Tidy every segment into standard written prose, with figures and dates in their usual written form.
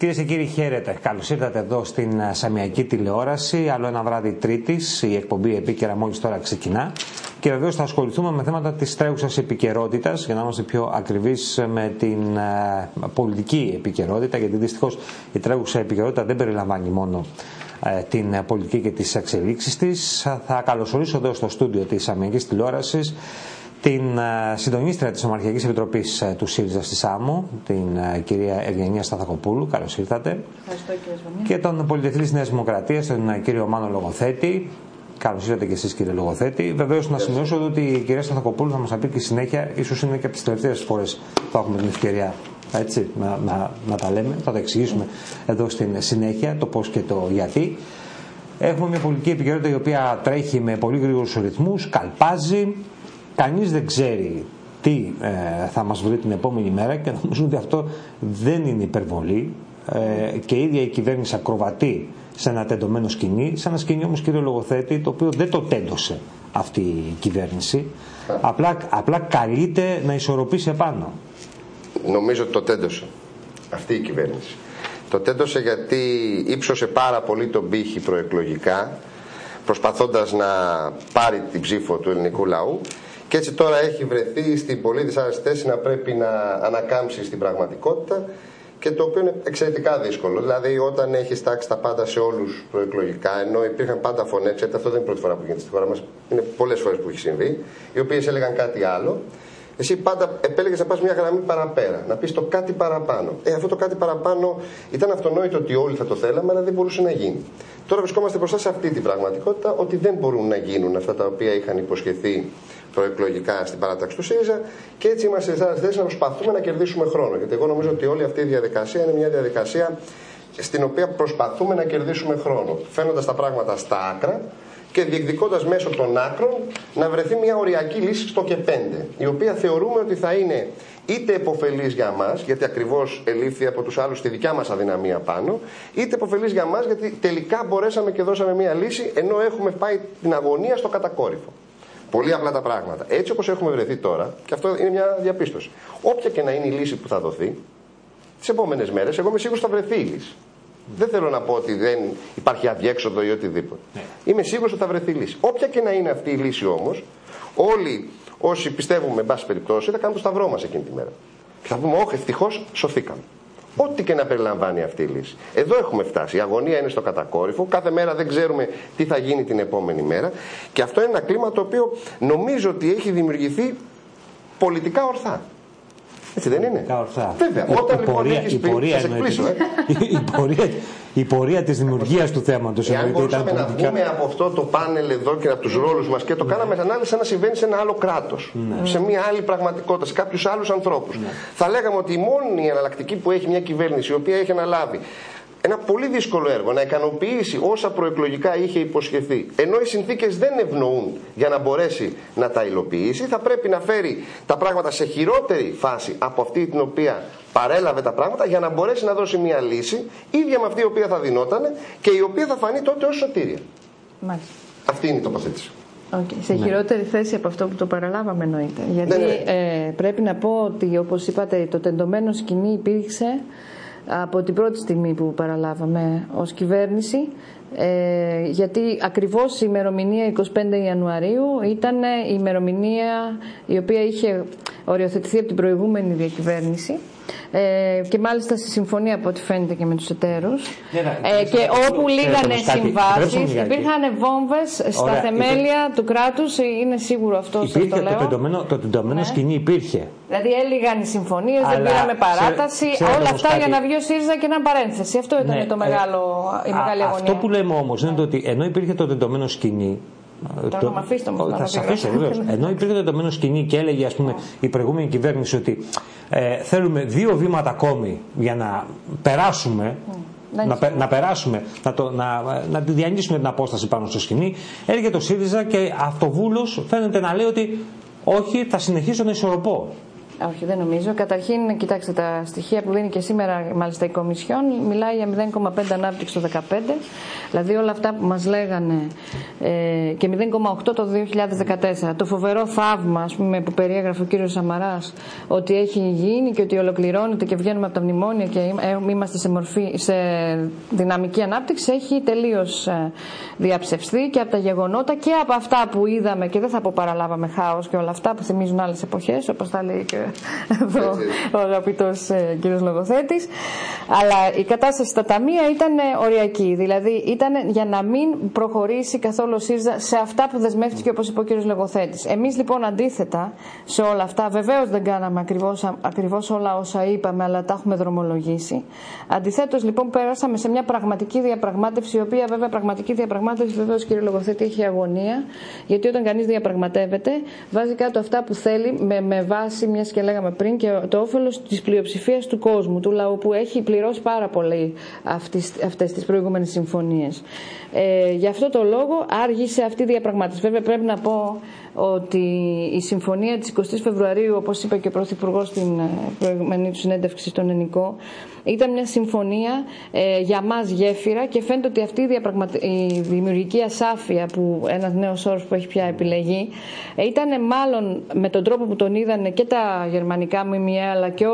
Κυρίες και κύριοι, χαίρετε. Καλώς ήρθατε εδώ στην Σαμιακή Τηλεόραση. Άλλο ένα βράδυ Τρίτης. Η εκπομπή Επίκαιρα μόλις τώρα ξεκινά. Και βεβαίως θα ασχοληθούμε με θέματα της τρέχουσας επικαιρότητας, για να είμαστε πιο ακριβείς με την πολιτική επικαιρότητα, γιατί δυστυχώς η τρέχουσα επικαιρότητα δεν περιλαμβάνει μόνο την πολιτική και τις εξελίξεις της. Θα καλωσορίσω εδώ στο στούντιο της Σαμιακής Τηλεόρασης την συντονίστρια της Ομαρχιακής Επιτροπής του ΣΥΡΙΖΑ στη Σάμο, την κυρία Ευγενία Σταθακοπούλου. Καλώς ήρθατε. Ευχαριστώ, κύριε Σβανία. Και τον πολυτελή της Νέας Δημοκρατίας, τον κύριο Μάνο Λογοθέτη. Καλώς ήρθατε και εσείς, κύριε Λογοθέτη. Βεβαίως, να σημειώσω ότι η κυρία Σταθακοπούλου θα μας πει και συνέχεια, ίσως είναι και από τις τελευταίες φορές που έχουμε την ευκαιρία να τα λέμε, θα τα εξηγήσουμε εδώ στην συνέχεια το πώς και το γιατί. Έχουμε μια πολιτική επικαιρότητα η οποία τρέχει με πολύ γρήγορους ρυθμούς, καλπάζει. Κανείς δεν ξέρει τι θα μας βρει την επόμενη μέρα και νομίζω ότι αυτό δεν είναι υπερβολή και η ίδια η κυβέρνηση ακροβατεί σε ένα τεντωμένο σκηνή, σε ένα σκηνή όμως, κύριε Λογοθέτη, το οποίο δεν το τέντωσε αυτή η κυβέρνηση, απλά καλείται να ισορροπήσει επάνω. Νομίζω ότι το τέντωσε αυτή η κυβέρνηση. Το τέντωσε γιατί ύψωσε πάρα πολύ τον πύχη προεκλογικά, προσπαθώντας να πάρει την ψήφο του ελληνικού λαού. Και έτσι τώρα έχει βρεθεί στην πολύ δυσάρεστη θέση να πρέπει να ανακάμψει στην πραγματικότητα, και το οποίο είναι εξαιρετικά δύσκολο. Δηλαδή, όταν έχει τάξει τα πάντα σε όλους προεκλογικά, ενώ υπήρχαν πάντα φωνές, γιατί αυτό δεν είναι η πρώτη φορά που γίνεται στη χώρα μας, είναι πολλές φορές που έχει συμβεί, οι οποίες έλεγαν κάτι άλλο, εσύ πάντα επέλεγες να πας μια γραμμή παραπέρα, να πεις το κάτι παραπάνω. Αυτό το κάτι παραπάνω ήταν αυτονόητο ότι όλοι θα το θέλαμε, αλλά δεν μπορούσε να γίνει. Τώρα βρισκόμαστε μπροστά σε αυτή την πραγματικότητα, ότι δεν μπορούν να γίνουν αυτά τα οποία είχαν υποσχεθεί προεκλογικά στην παράταξη του ΣΥΡΙΖΑ, και έτσι είμαστε σε θέση να προσπαθούμε να κερδίσουμε χρόνο. Γιατί εγώ νομίζω ότι όλη αυτή η διαδικασία είναι μια διαδικασία στην οποία προσπαθούμε να κερδίσουμε χρόνο, φαίνοντας τα πράγματα στα άκρα και διεκδικώντας μέσω των άκρων να βρεθεί μια οριακή λύση στο και 5, η οποία θεωρούμε ότι θα είναι είτε επωφελής για μας, γιατί ακριβώς ελήφθη από τους άλλους τη δικιά μας αδυναμία πάνω, είτε επωφελής για μας, γιατί τελικά μπορέσαμε και δώσαμε μια λύση, ενώ έχουμε πάει την αγωνία στο κατακόρυφο. Πολύ απλά τα πράγματα. Έτσι όπως έχουμε βρεθεί τώρα, και αυτό είναι μια διαπίστωση, όποια και να είναι η λύση που θα δοθεί, τις επόμενες μέρες, εγώ είμαι σίγουρος ότι θα βρεθεί η λύση. Δεν θέλω να πω ότι δεν υπάρχει αδιέξοδο ή οτιδήποτε. Είμαι σίγουρος ότι θα βρεθεί η λύση. Όποια και να είναι αυτή η λύση όμως, όλοι όσοι πιστεύουμε, εν πάση περιπτώσει, θα κάνουμε το σταυρό μας εκείνη τη μέρα. Και θα πούμε, όχι, ευτυχώς σωθήκαμε. Ό,τι και να περιλαμβάνει αυτή η λύση. Εδώ έχουμε φτάσει. Η αγωνία είναι στο κατακόρυφο. Κάθε μέρα δεν ξέρουμε τι θα γίνει την επόμενη μέρα. Και αυτό είναι ένα κλίμα το οποίο νομίζω ότι έχει δημιουργηθεί πολιτικά ορθά. Έτσι δεν είναι? Ορθά. Βέβαια. Όταν λοιπόν έχεις πει, θα σε εκπλήσω, η πορεία της δημιουργίας του θέματος. Εάν μπορούσαμε να βγούμε από αυτό το πάνελ εδώ και από τους ρόλους μας και το κάναμε ανάλυση σαν να συμβαίνει σε ένα άλλο κράτος, σε μια άλλη πραγματικότητα, σε κάποιους άλλους ανθρώπους, θα λέγαμε ότι η μόνη εναλλακτική που έχει μια κυβέρνηση, η οποία έχει αναλάβει ένα πολύ δύσκολο έργο, να ικανοποιήσει όσα προεκλογικά είχε υποσχεθεί, ενώ οι συνθήκες δεν ευνοούν για να μπορέσει να τα υλοποιήσει, θα πρέπει να φέρει τα πράγματα σε χειρότερη φάση από αυτή την οποία παρέλαβε τα πράγματα, για να μπορέσει να δώσει μια λύση ίδια με αυτή η οποία θα δινόταν και η οποία θα φανεί τότε ως σωτήρια. Μάλιστα. Αυτή είναι η τοποθέτηση. Okay. Σε χειρότερη θέση από αυτό που το παραλάβαμε, εννοείται. Γιατί πρέπει να πω ότι, όπως είπατε, το τεντωμένο σκηνή υπήρξε από την πρώτη στιγμή που παραλάβαμε ως κυβέρνηση, γιατί ακριβώς η ημερομηνία 25 Ιανουαρίου ήταν η ημερομηνία η οποία είχε οριοθετηθεί από την προηγούμενη διακυβέρνηση, και μάλιστα στη συμφωνία από ό,τι φαίνεται και με τους εταίρους, και όπου λίγανε συμβάσεις, υπήρχαν βόμβες στα θεμέλια του κράτους, είναι σίγουρο αυτό. Υπήρχε το τεντωμένο σκηνή, υπήρχε. Δηλαδή έλυγαν οι συμφωνίες, δεν πήραμε παράταση, όλα αυτά για να βγει ο ΣΥΡΙΖΑ και να παρένθεση. Αυτό ήταν η μεγάλη αγωνία. Αυτό που λέμε όμως είναι ότι ενώ υπήρχε το τεντωμένο σκηνή, θα σας αφήσω βεβαίως. Ενώ υπήρχε το τεντωμένο σκηνή και έλεγε, ας πούμε, η προηγούμενη κυβέρνηση ότι θέλουμε 2 βήματα ακόμη για να περάσουμε, να τη διανύσουμε την απόσταση πάνω στο σκηνή, έρχεται το ΣΥΡΙΖΑ και αυτοβούλος φαίνεται να λέει ότι όχι, θα συνεχίσω να ισορροπώ. Όχι, δεν νομίζω. Καταρχήν, κοιτάξτε, τα στοιχεία που δίνει και σήμερα μάλιστα η Κομισιόν μιλάει για 0,5 ανάπτυξη το 2015. Δηλαδή όλα αυτά που μας λέγανε και 0,8 το 2014. Το φοβερό θαύμα, ας πούμε, που περιέγραφε ο κύριος Σαμαράς, ότι έχει γίνει και ότι ολοκληρώνεται και βγαίνουμε από τα μνημόνια και είμαστε σε δυναμική ανάπτυξη, έχει τελείως διαψευστεί και από τα γεγονότα και από αυτά που είδαμε, και δεν θα πω παραλάβαμε χάος και όλα αυτά που θυμίζουν άλλες εποχές, όπως τα λέει και εδώ ο αγαπητός κύριος λογοθέτης. Αλλά η κατάσταση στα ταμεία ήταν οριακή. Δηλαδή ήταν για να μην προχωρήσει καθόλου ο ΣΥΡΙΖΑ σε αυτά που δεσμεύτηκε, όπως είπε ο κύριος λογοθέτης. Εμείς λοιπόν αντίθετα σε όλα αυτά, βεβαίως δεν κάναμε ακριβώς όλα όσα είπαμε, αλλά τα έχουμε δρομολογήσει. Αντιθέτως λοιπόν πέρασαμε σε μια πραγματική διαπραγμάτευση, η οποία βέβαια πραγματική διαπραγμάτευση, βεβαίως κύριε λογοθέτη, έχει αγωνία, γιατί όταν κανείς διαπραγματεύεται βάζει κάτω αυτά που θέλει με βάση, μιας και λέγαμε πριν, και το όφελος της πλειοψηφίας του κόσμου, του λαού, που έχει πληρώσει πάρα πολύ αυτές τις προηγούμενες συμφωνίες. Γι' αυτό το λόγο άργησε αυτή η διαπραγμάτευση. Βέβαια πρέπει να πω ότι η συμφωνία της 20 Φεβρουαρίου, όπως είπε και ο Πρωθυπουργός στην προηγούμενη του συνέντευξη στον Ενικό, ήταν μια συμφωνία για μας γέφυρα, και φαίνεται ότι αυτή η δημιουργική ασάφεια, που ένας νέος όρος που έχει πια επιλεγεί, ήταν μάλλον με τον τρόπο που τον είδανε και τα γερμανικά ΜΜΕ, αλλά και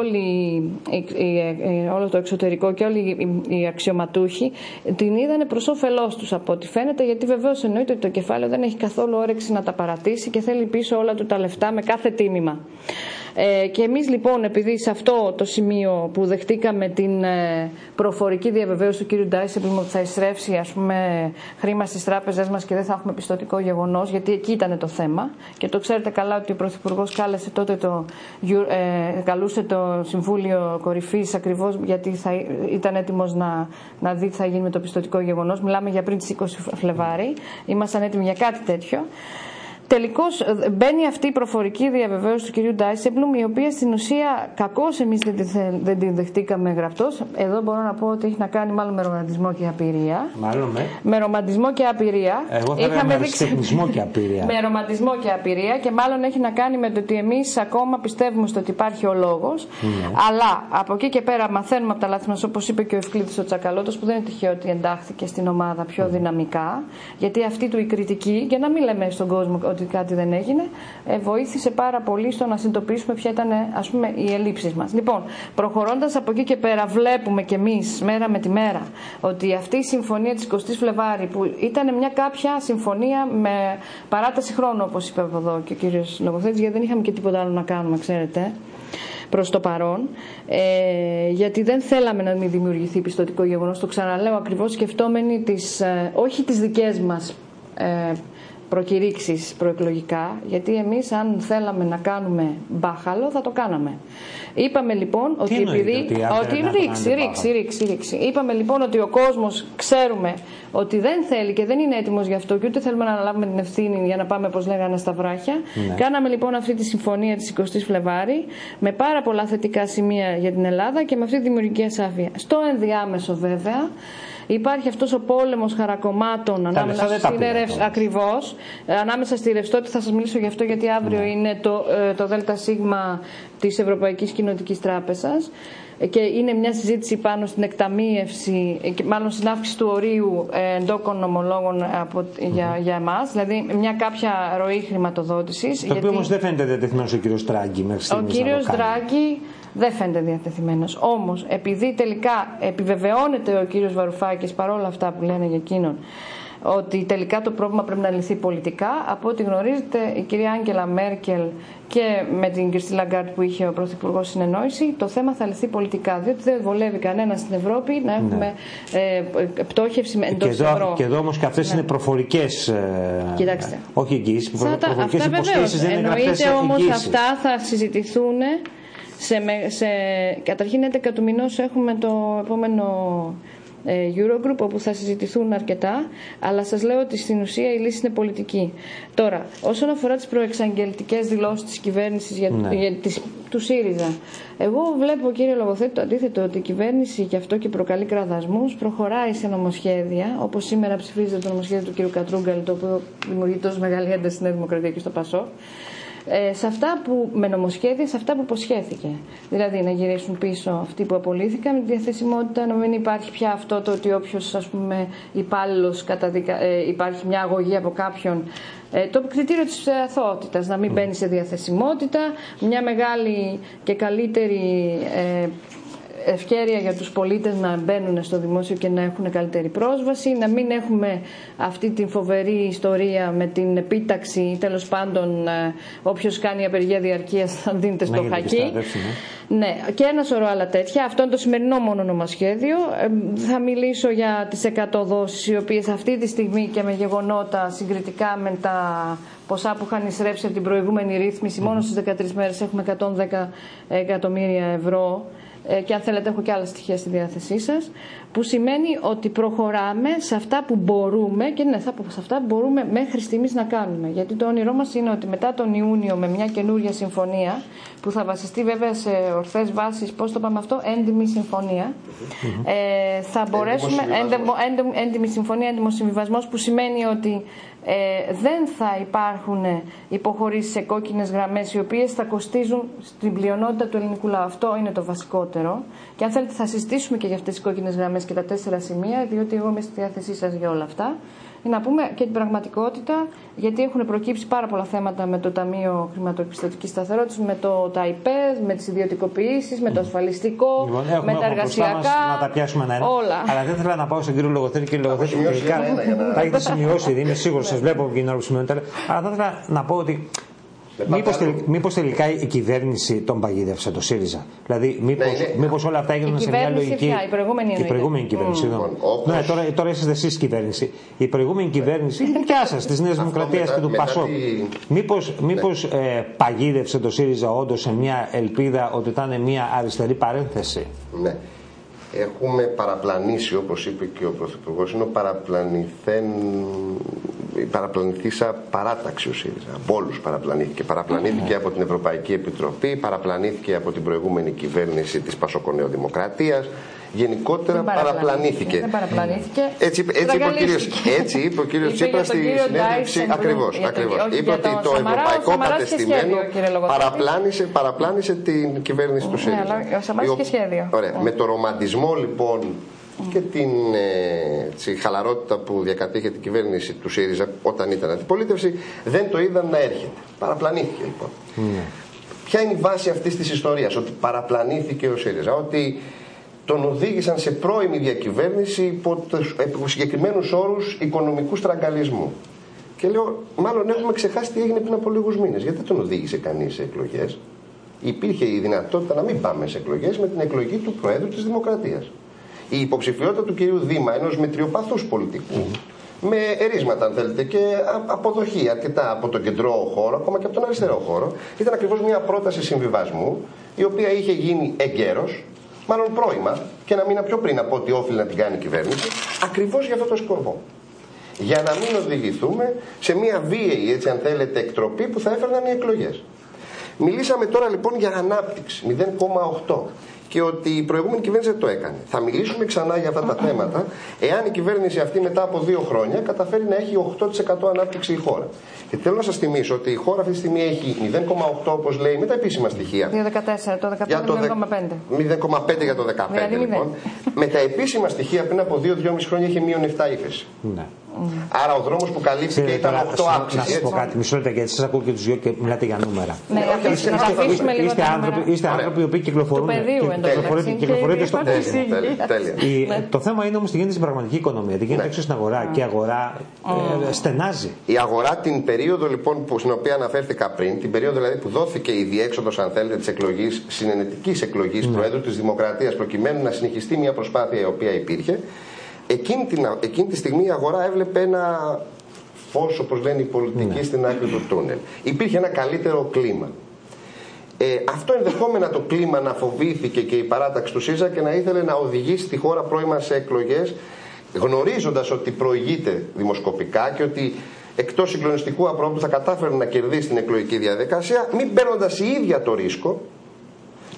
όλο το εξωτερικό και όλοι οι αξιωματούχοι, την είδανε προς όφελός τους από ό,τι φαίνεται, γιατί βεβαίως εννοείται ότι το κεφάλαιο δεν έχει καθόλου όρεξη να τα παρατήσει και θέλει πίσω όλα του τα λεφτά με κάθε τίμημα. Και εμείς λοιπόν, επειδή σε αυτό το σημείο που δεχτήκαμε την προφορική διαβεβαίωση του κύριου Ντάισεμπλουμ ότι θα εισρεύσει, ας πούμε, χρήμα στις τράπεζες μας και δεν θα έχουμε πιστωτικό γεγονός, γιατί εκεί ήταν το θέμα, και το ξέρετε καλά ότι ο Πρωθυπουργός κάλεσε τότε καλούσε το Συμβούλιο Κορυφής ακριβώς γιατί ήταν έτοιμος να δει τι θα γίνει με το πιστωτικό γεγονός. Μιλάμε για πριν τις 20 Φλεβάρι, ήμασταν έτοιμοι για κάτι τέτοιο. Τελικώς μπαίνει αυτή η προφορική διαβεβαίωση του κυρίου Ντάισεμπλουμ, η οποία στην ουσία κακώς εμείς δεν την δεχτήκαμε γραπτός. Εδώ μπορώ να πω ότι έχει να κάνει μάλλον με ρομαντισμό και απειρία. Μάλλον με ρομαντισμό και απειρία. Εγώ θα έλεγα με αριστεχνισμό και απειρία. Με ρομαντισμό και απειρία, και μάλλον έχει να κάνει με το ότι εμείς ακόμα πιστεύουμε στο ότι υπάρχει ο λόγος. Αλλά από εκεί και πέρα μαθαίνουμε από τα λάθη μας, όπως είπε και ο Ευκλήδης ο Τσακαλώτος, που δεν είναι τυχαίο ότι εντάχθηκε στην ομάδα πιο δυναμικά. Γιατί αυτή του η κριτική, και να μην λέμε στον κόσμο ότι κάτι δεν έγινε, βοήθησε πάρα πολύ στο να συνειδητοποιήσουμε ποια ήταν, ας πούμε, οι ελλείψεις μας. Λοιπόν, προχωρώντας από εκεί και πέρα, βλέπουμε κι εμείς μέρα με τη μέρα ότι αυτή η συμφωνία της 20 Φλεβάρι, που ήταν μια κάποια συμφωνία με παράταση χρόνου, όπως είπε από εδώ και ο κύριος λογοθέτης, γιατί δεν είχαμε και τίποτα άλλο να κάνουμε, ξέρετε, προς το παρόν, γιατί δεν θέλαμε να μην δημιουργηθεί πιστωτικό γεγονός. Το ξαναλέω, ακριβώς σκεφτόμενοι όχι τις δικές μας προκηρύξεις προεκλογικά, γιατί εμείς αν θέλαμε να κάνουμε μπάχαλο θα το κάναμε. Είπαμε λοιπόν ότι ρίξη. Είπαμε λοιπόν ότι ο κόσμος, ξέρουμε ότι δεν θέλει και δεν είναι έτοιμος γι' αυτό, και ούτε θέλουμε να αναλάβουμε την ευθύνη για να πάμε, όπως λέγανε, στα βράχια. Ναι. Κάναμε λοιπόν αυτή τη συμφωνία της 20 Φλεβάρι με πάρα πολλά θετικά σημεία για την Ελλάδα και με αυτή τη δημιουργική ασάφεια. Στο ενδιάμεσο βέβαια υπάρχει αυτός ο πόλεμος χαρακομμάτων ανάμεσα στη ρευστότητα. Θα σας μιλήσω γι' αυτό, γιατί αύριο είναι το ΔΣ της Ευρωπαϊκής Κοινοτικής Τράπεζας και είναι μια συζήτηση πάνω στην εκταμείευση, μάλλον στην αύξηση του ορίου εντόκων ομολόγων για εμάς, δηλαδή μια κάποια ροή χρηματοδότησης. Το οποίο όμως δεν φαίνεται διατεθειμένος ο κύριος Ντράγκη μέχρι στιγμής. Ο κύριος Ντράγκη δεν φαίνεται διατεθειμένος. Όμως, επειδή τελικά επιβεβαιώνεται ο κύριος Βαρουφάκης, παρόλα αυτά που λένε για εκείνον, ότι τελικά το πρόβλημα πρέπει να λυθεί πολιτικά, από ό,τι γνωρίζετε η κυρία Άγγελα Μέρκελ και με την Κριστίν Λαγκάρντ που είχε ο Πρωθυπουργός συνεννόηση, το θέμα θα λυθεί πολιτικά, διότι δεν βολεύει κανένα στην Ευρώπη να έχουμε πτώχευση εντός ευρώ. Και εδώ όμως και αυτές είναι προφορικές, όχι εγγύησεις, προφορικές υποσχέσεις, δεν είναι γραπτές εγγύησεις. Όμως αυτά θα συζητηθούν καταρχήν 11 του μηνός έχουμε το επόμενο Eurogroup, όπου θα συζητηθούν αρκετά, αλλά σας λέω ότι στην ουσία η λύση είναι πολιτική. Τώρα, όσον αφορά τις προεξαγγελτικές δηλώσεις της κυβέρνησης του ΣΥΡΙΖΑ, εγώ βλέπω, κύριε λογοθέτη, το αντίθετο, ότι η κυβέρνηση, γι' αυτό και προκαλεί κραδασμούς, προχωράει σε νομοσχέδια, όπως σήμερα ψηφίζεται το νομοσχέδιο του κ. Κατρούγκαλη, το οποίο δημιουργεί τόσο μεγάλη ένταση στην Νέα Δημοκρατία και στο ΠΑΣΟΚ, σε αυτά που, με νομοσχέδια, σε αυτά που υποσχέθηκε. Δηλαδή να γυρίσουν πίσω αυτοί που απολύθηκαν με τη διαθεσιμότητα, να μην υπάρχει πια αυτό το ότι όποιος, ας πούμε, υπάλληλος υπάρχει μια αγωγή από κάποιον. Το κριτήριο της αθωότητας, να μην μπαίνει σε διαθεσιμότητα, μια μεγάλη και καλύτερη ευκαιρία για τους πολίτες να μπαίνουν στο δημόσιο και να έχουν καλύτερη πρόσβαση, να μην έχουμε αυτή την φοβερή ιστορία με την επίταξη ή τέλος πάντων όποιος κάνει απεργία διαρκείας θα δίνεται στο χακί. Ναι, και ένα σωρό άλλα τέτοια. Αυτό είναι το σημερινό μόνο νομοσχέδιο. Θα μιλήσω για τις 100 δόσεις, οι οποίες αυτή τη στιγμή και με γεγονότα συγκριτικά με τα ποσά που είχαν εισρέψει από την προηγούμενη ρύθμιση, μόνο στις 13 μέρες έχουμε 110 εκατομμύρια ευρώ. Και αν θέλετε έχω και άλλα στοιχεία στη διάθεσή σας, που σημαίνει ότι προχωράμε σε αυτά που μπορούμε και ναι, σε αυτά που μπορούμε μέχρι στιγμής να κάνουμε. Γιατί το όνειρό μας είναι ότι μετά τον Ιούνιο με μια καινούργια συμφωνία που θα βασιστεί βέβαια σε ορθές βάσεις, πώς το πάμε αυτό, έντιμη συμφωνία, θα μπορέσουμε, έντιμη συμφωνία, έντιμος συμβιβασμός, που σημαίνει ότι δεν θα υπάρχουν υποχωρήσεις σε κόκκινες γραμμές οι οποίες θα κοστίζουν στην πλειονότητα του ελληνικού λαού. Αυτό είναι το βασικότερο. Και αν θέλετε θα συζητήσουμε και για αυτές τις κόκκινες γραμμές και τα 4 σημεία, διότι εγώ είμαι στη διάθεσή σας για όλα αυτά. Να πούμε και την πραγματικότητα, γιατί έχουν προκύψει πάρα πολλά θέματα με το Ταμείο Χρηματοπιστωτικής Σταθερότητας, με το ΤΑΙΠΕΔ, με τις ιδιωτικοποιήσεις, με το ασφαλιστικό, με τα εργασιακά. Να τα πιάσουμε ένα-ένα. Όλα. Αλλά δεν ήθελα να πάω στον κύριο Λογοθέτη. Κύριε Λογοθέτη, τα έχετε σημειώσει ήδη, είμαι σίγουρος, σας βλέπω από την ώρα που σημειώνετε. Αλλά θα ήθελα να πω ότι μήπως τελικά η κυβέρνηση τον παγίδευσε, το ΣΥΡΙΖΑ. Δηλαδή, μήπως όλα αυτά έγιναν σε μια λογική. Η προηγούμενη κυβέρνηση. Ναι, τώρα είσαστε εσείς κυβέρνηση. Η προηγούμενη κυβέρνηση είναι δικιά σας, της Νέας Δημοκρατίας και του ΠΑΣΟΚ. Μήπως παγίδευσε το ΣΥΡΙΖΑ όντως σε μια ελπίδα ότι ήταν μια αριστερή παρένθεση? Ναι. Έχουμε παραπλανήσει, όπως είπε και ο Πρωθυπουργός, είναι ο παραπλανηθήσα παράταξη ο ΣΥΡΙΖΑ. Από όλους παραπλανήθηκε. Παραπλανήθηκε από την Ευρωπαϊκή Επιτροπή, παραπλανήθηκε από την προηγούμενη κυβέρνηση της Πασοκονεοδημοκρατίας. Γενικότερα παραπλανήθηκε. Δεν παραπλανήθηκε. Έτσι είπε ο κύριος Τσίπρας στη συνέντευξη. Ακριβώς. Είπε ότι το ευρωπαϊκό κατεστημένο παραπλάνησε την κυβέρνηση του ΣΥΡΙΖΑ. Με το ρομαντισμό λοιπόν και την χαλαρότητα που διακατήχε την κυβέρνηση του ΣΥΡΙΖΑ όταν ήταν αντιπολίτευση, δεν το είδαν να έρχεται. Παραπλανήθηκε λοιπόν. Ποια είναι η βάση αυτής της ιστορίας? Ότι παραπλανήθηκε ο ΣΥΡΙΖΑ, ότι τον οδήγησαν σε πρώιμη διακυβέρνηση υπό συγκεκριμένους όρους οικονομικού στραγγαλισμού. Και λέω, μάλλον έχουμε ξεχάσει τι έγινε πριν από λίγους μήνες. Γιατί δεν τον οδήγησε κανείς σε εκλογές? Υπήρχε η δυνατότητα να μην πάμε σε εκλογές με την εκλογή του Προέδρου της Δημοκρατίας. Η υποψηφιότητα του κυρίου Δήμα, ενός μετριοπαθούς πολιτικού, με ερίσματα αν θέλετε και αποδοχή αρκετά από τον κεντρό χώρο, ακόμα και από τον αριστερό χώρο, ήταν ακριβώς μια πρόταση συμβιβασμού, η οποία είχε γίνει εγκαίρως, μάλλον πρώιμα, και ένα μήνα πιο πριν από ό,τι όφιλε να την κάνει η κυβέρνηση, ακριβώς για αυτό το σκοπό. Για να μην οδηγηθούμε σε μια βίαιη, έτσι αν θέλετε, εκτροπή που θα έφερναν οι εκλογές. Μιλήσαμε τώρα λοιπόν για ανάπτυξη, 0,8. Και ότι η προηγούμενη κυβέρνηση δεν το έκανε. Θα μιλήσουμε ξανά για αυτά τα θέματα, εάν η κυβέρνηση αυτή μετά από 2 χρόνια καταφέρει να έχει 8% ανάπτυξη η χώρα. Και θέλω να σας θυμίσω ότι η χώρα αυτή τη στιγμή έχει 0,8 όπως λέει με τα επίσημα στοιχεία. 2014, το 2015 0,5. 0,5 για το 2015 λοιπόν. Με τα επίσημα στοιχεία πριν από 2-2,5 χρόνια είχε μείον 7 ύφεση. Ναι. Άρα ο δρόμος που καλύφθηκε ήταν 8 αύξηση. Να σας πω κάτι, μισό λεπτό, γιατί σας ακούω και τους δυο και μιλάτε για νούμερα. Είστε άνθρωποι οι οποίοι κυκλοφορούν στον κόσμο. Το θέμα είναι όμως τι γίνεται στην πραγματική οικονομία, τι γίνεται έξω στην αγορά. Και η αγορά στενάζει. Η αγορά την περίοδο λοιπόν στην οποία αναφέρθηκα πριν, την περίοδο δηλαδή που δόθηκε η διέξοδος, αν θέλετε, της εκλογής, συνενετικής εκλογής Προέδρου της Δημοκρατίας, προκειμένου να συνεχιστεί μια προσπάθεια η οποία υπήρχε. Εκείνη τη στιγμή η αγορά έβλεπε ένα φως, όπως λένε οι πολιτικοί, στην άκρη του τούνελ. Υπήρχε ένα καλύτερο κλίμα. Αυτό ενδεχόμενα το κλίμα να φοβήθηκε και η παράταξη του ΣΥΡΙΖΑ και να ήθελε να οδηγήσει τη χώρα πρώιμα σε εκλογές, γνωρίζοντας ότι προηγείται δημοσκοπικά και ότι εκτός συγκλονιστικού απρόπτου θα κατάφερε να κερδίσει την εκλογική διαδικασία, μην παίρνοντας η ίδια το ρίσκο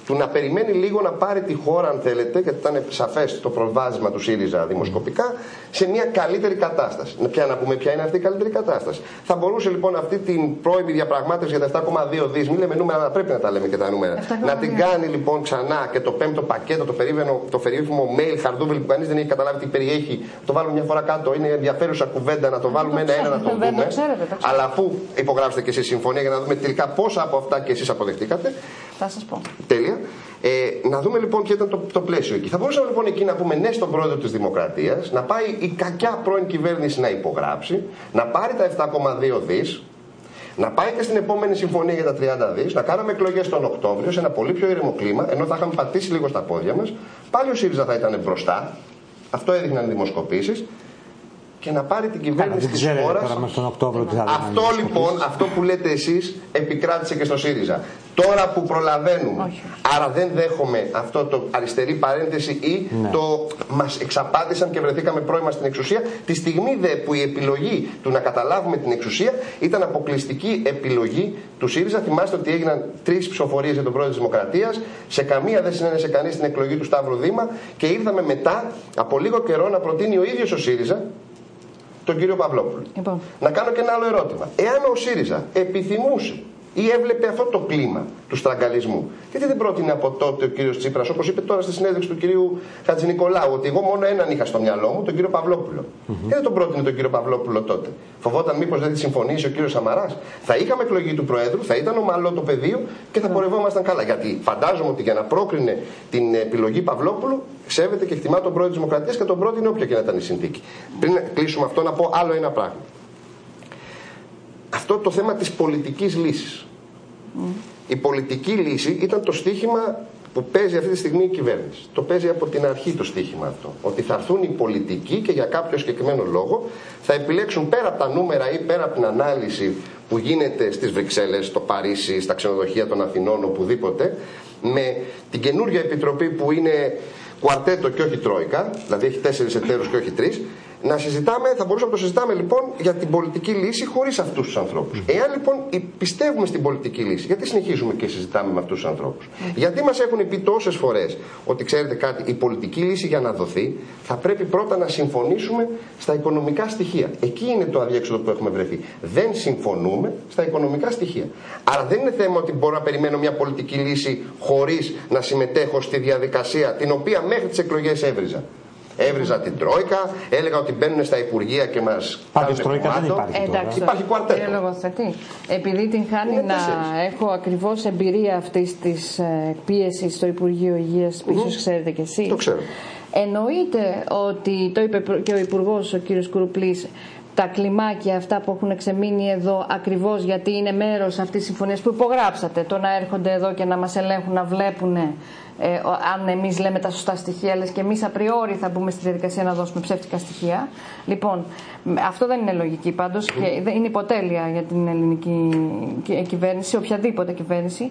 του να περιμένει λίγο να πάρει τη χώρα, αν θέλετε, γιατί ήταν σαφές το προβάδισμα του ΣΥΡΙΖΑ δημοσκοπικά, σε μια καλύτερη κατάσταση. Να πούμε ποια είναι αυτή η καλύτερη κατάσταση. Θα μπορούσε λοιπόν αυτή την πρώιμη διαπραγμάτευση για τα 7,2 δις, μην λέμε νούμερα, αλλά πρέπει να τα λέμε και τα νούμερα, να την κάνει λοιπόν ξανά και το πέμπτο πακέτο, το περίφημο mail χαρδούβελ που κανείς δεν έχει καταλάβει τι περιέχει, το βάλουμε μια φορά κάτω, είναι ενδιαφέρουσα κουβέντα, να το βάλουμε ένα-ένα να το δούμε. Αλλά αφού υπογράψετε και εσείς συμφωνία για να δούμε τελικά πόσα από αυτά και εσείς αποδεχτήκατε. Θα σας πω. Τέλεια. Να δούμε λοιπόν ποιο ήταν το πλαίσιο εκεί. Θα μπορούσαμε λοιπόν εκεί να πούμε ναι στον πρόεδρο της Δημοκρατίας, να πάει η κακιά πρώην κυβέρνηση να υπογράψει, να πάρει τα 7,2 δις, να πάει και στην επόμενη συμφωνία για τα 30 δις, να κάναμε εκλογές τον Οκτώβριο σε ένα πολύ πιο ήρεμο κλίμα, ενώ θα είχαμε πατήσει λίγο στα πόδια μας. Πάλι ο ΣΥΡΙΖΑ θα ήταν μπροστά, αυτό έδειχναν οι δημοσκοπήσεις, και να πάρει την κυβέρνηση της χώρας. Αυτό λοιπόν, αυτό που λέτε εσείς, επικράτησε και στο ΣΥΡΙΖΑ. Τώρα που προλαβαίνουμε, όχι. Άρα δεν δέχομαι αυτό το αριστερή παρένθεση ή το μας εξαπάτησαν και βρεθήκαμε πρώιμα στην εξουσία, τη στιγμή δε που η επιλογή του να καταλάβουμε την εξουσία ήταν αποκλειστική επιλογή του ΣΥΡΙΖΑ. Θυμάστε ότι έγιναν 3 ψηφοφορίες για τον πρόεδρο της Δημοκρατίας, σε καμία δεν συνένεσε κανείς στην εκλογή του Σταύρου Δήμα και ήρθαμε μετά από λίγο καιρό να προτείνει ο ίδιος ο ΣΥΡΙΖΑ τον κύριο Παυλόπουλο. Λοιπόν. Να κάνω και ένα άλλο ερώτημα. Εάν ο ΣΥΡΙΖΑ επιθυμούσε ή έβλεπε αυτό το κλίμα του στραγγαλισμού, γιατί δεν πρότεινε από τότε ο κύριος Τσίπρας, όπως είπε τώρα στη συνέντευξη του κυρίου Χατζηνικολάου, ότι εγώ μόνο έναν είχα στο μυαλό μου, τον κύριο Παυλόπουλο. Και δεν τον πρότεινε τον κύριο Παυλόπουλο τότε. Φοβόταν μήπως δεν τη συμφωνήσει ο κύριος Σαμαράς. Θα είχαμε εκλογή του Προέδρου, θα ήταν ομαλό το πεδίο και θα πορευόμασταν καλά. Γιατί φαντάζομαι ότι για να πρόκρινε την επιλογή Παυλόπουλου, σέβεται και εκτιμά τον πρόεδρο της Δημοκρατίας και τον πρότεινε όποια και να ήταν η συνθήκη. Πριν κλείσουμε αυτό, να πω άλλο ένα πράγμα. Αυτό το θέμα της πολιτικής λύσης. Η πολιτική λύση ήταν το στίχημα που παίζει αυτή τη στιγμή η κυβέρνηση. Το παίζει από την αρχή το στίχημα αυτό. Ότι θα έρθουν οι πολιτικοί και για κάποιο συγκεκριμένο λόγο θα επιλέξουν πέρα από τα νούμερα ή πέρα από την ανάλυση που γίνεται στις Βρυξέλλες, στο Παρίσι, στα ξενοδοχεία των Αθηνών, οπουδήποτε, με την καινούργια επιτροπή που είναι κουαρτέτο και όχι τρόικα, δηλαδή έχει 4 εταίρους και όχι 3, να συζητάμε, θα μπορούσαμε να το συζητάμε λοιπόν για την πολιτική λύση χωρίς αυτούς τους ανθρώπους. Εάν λοιπόν πιστεύουμε στην πολιτική λύση, γιατί συνεχίζουμε και συζητάμε με αυτούς τους ανθρώπους? Γιατί μας έχουν πει τόσες φορές ότι ξέρετε κάτι, η πολιτική λύση για να δοθεί θα πρέπει πρώτα να συμφωνήσουμε στα οικονομικά στοιχεία. Εκεί είναι το αδιέξοδο που έχουμε βρεθεί. Δεν συμφωνούμε στα οικονομικά στοιχεία. Άρα δεν είναι θέμα ότι μπορώ να περιμένω μια πολιτική λύση χωρίς να συμμετέχω στη διαδικασία την οποία μέχρι τις εκλογές έβριζα. Έβριζα την Τρόικα, έλεγα ότι μπαίνουν στα Υπουργεία και μας κάνουν Τρόικα δεν υπάρχει. Εντάξει, υπάρχει κουαρτέτο. Επειδή την χάνει να έχω ακριβώς εμπειρία αυτής της πίεσης στο Υπουργείο Υγείας, ίσως ξέρετε κι εσείς. Το ξέρω. Εννοείται ότι, το είπε και ο Υπουργός, ο κύριος Κουρουπλής, τα κλιμάκια αυτά που έχουν ξεμείνει εδώ ακριβώς γιατί είναι μέρος αυτής της συμφωνίας που υπογράψατε, το να έρχονται εδώ και να μας ελέγχουν, να βλέπουν αν εμείς λέμε τα σωστά στοιχεία, λες και εμείς απριόρι θα μπούμε στη διαδικασία να δώσουμε ψεύτικα στοιχεία. Λοιπόν, αυτό δεν είναι λογική πάντως και είναι υποτέλεια για την ελληνική κυβέρνηση, οποιαδήποτε κυβέρνηση.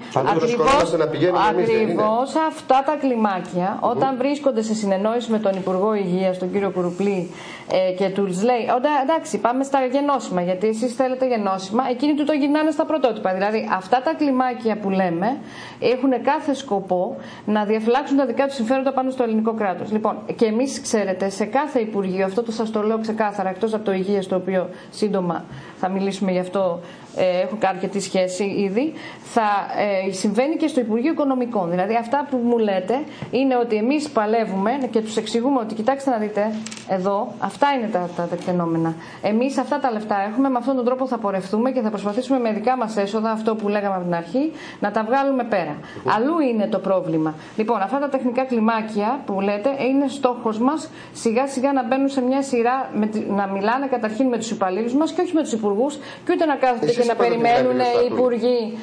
Ακριβώς αυτά τα κλιμάκια, όταν βρίσκονται σε συνεννόηση με τον Υπουργό Υγείας, τον κύριο Κουρουπλή, και τους λέει, εντάξει, πάμε στα γενώσιμα, γιατί εσείς θέλετε γενώσιμα, εκείνοι του το γυρνάνε στα πρωτότυπα. Δηλαδή, αυτά τα κλιμάκια που λέμε έχουν κάθε σκοπό να διαφυλάξουν τα δικά τους συμφέροντα πάνω στο ελληνικό κράτος. Λοιπόν, και εμείς ξέρετε, σε κάθε Υπουργείο, αυτό το σας το λέω ξεκάθαρα, εκτός από το Υγείας, το οποίο σύντομα θα μιλήσουμε γι' αυτό, έχω αρκετή σχέση ήδη, θα συμβαίνει και στο Υπουργείο Οικονομικών. Δηλαδή, αυτά που μου λέτε είναι ότι εμείς παλεύουμε και τους εξηγούμε ότι κοιτάξτε να δείτε, εδώ, αυτά είναι τα τεκτενόμενα. Εμείς αυτά τα λεφτά έχουμε, με αυτόν τον τρόπο θα πορευτούμε και θα προσπαθήσουμε με δικά μας έσοδα, αυτό που λέγαμε από την αρχή, να τα βγάλουμε πέρα. Αλλού είναι το πρόβλημα. Λοιπόν, αυτά τα τεχνικά κλιμάκια που λέτε είναι στόχος μας σιγά σιγά να μπαίνουν σε μια σειρά, να μιλάνε καταρχήν με τους υπαλλήλους μας και όχι με τους υπουργούς, και ούτε να κάθονται και να περιμένουν οι υπουργοί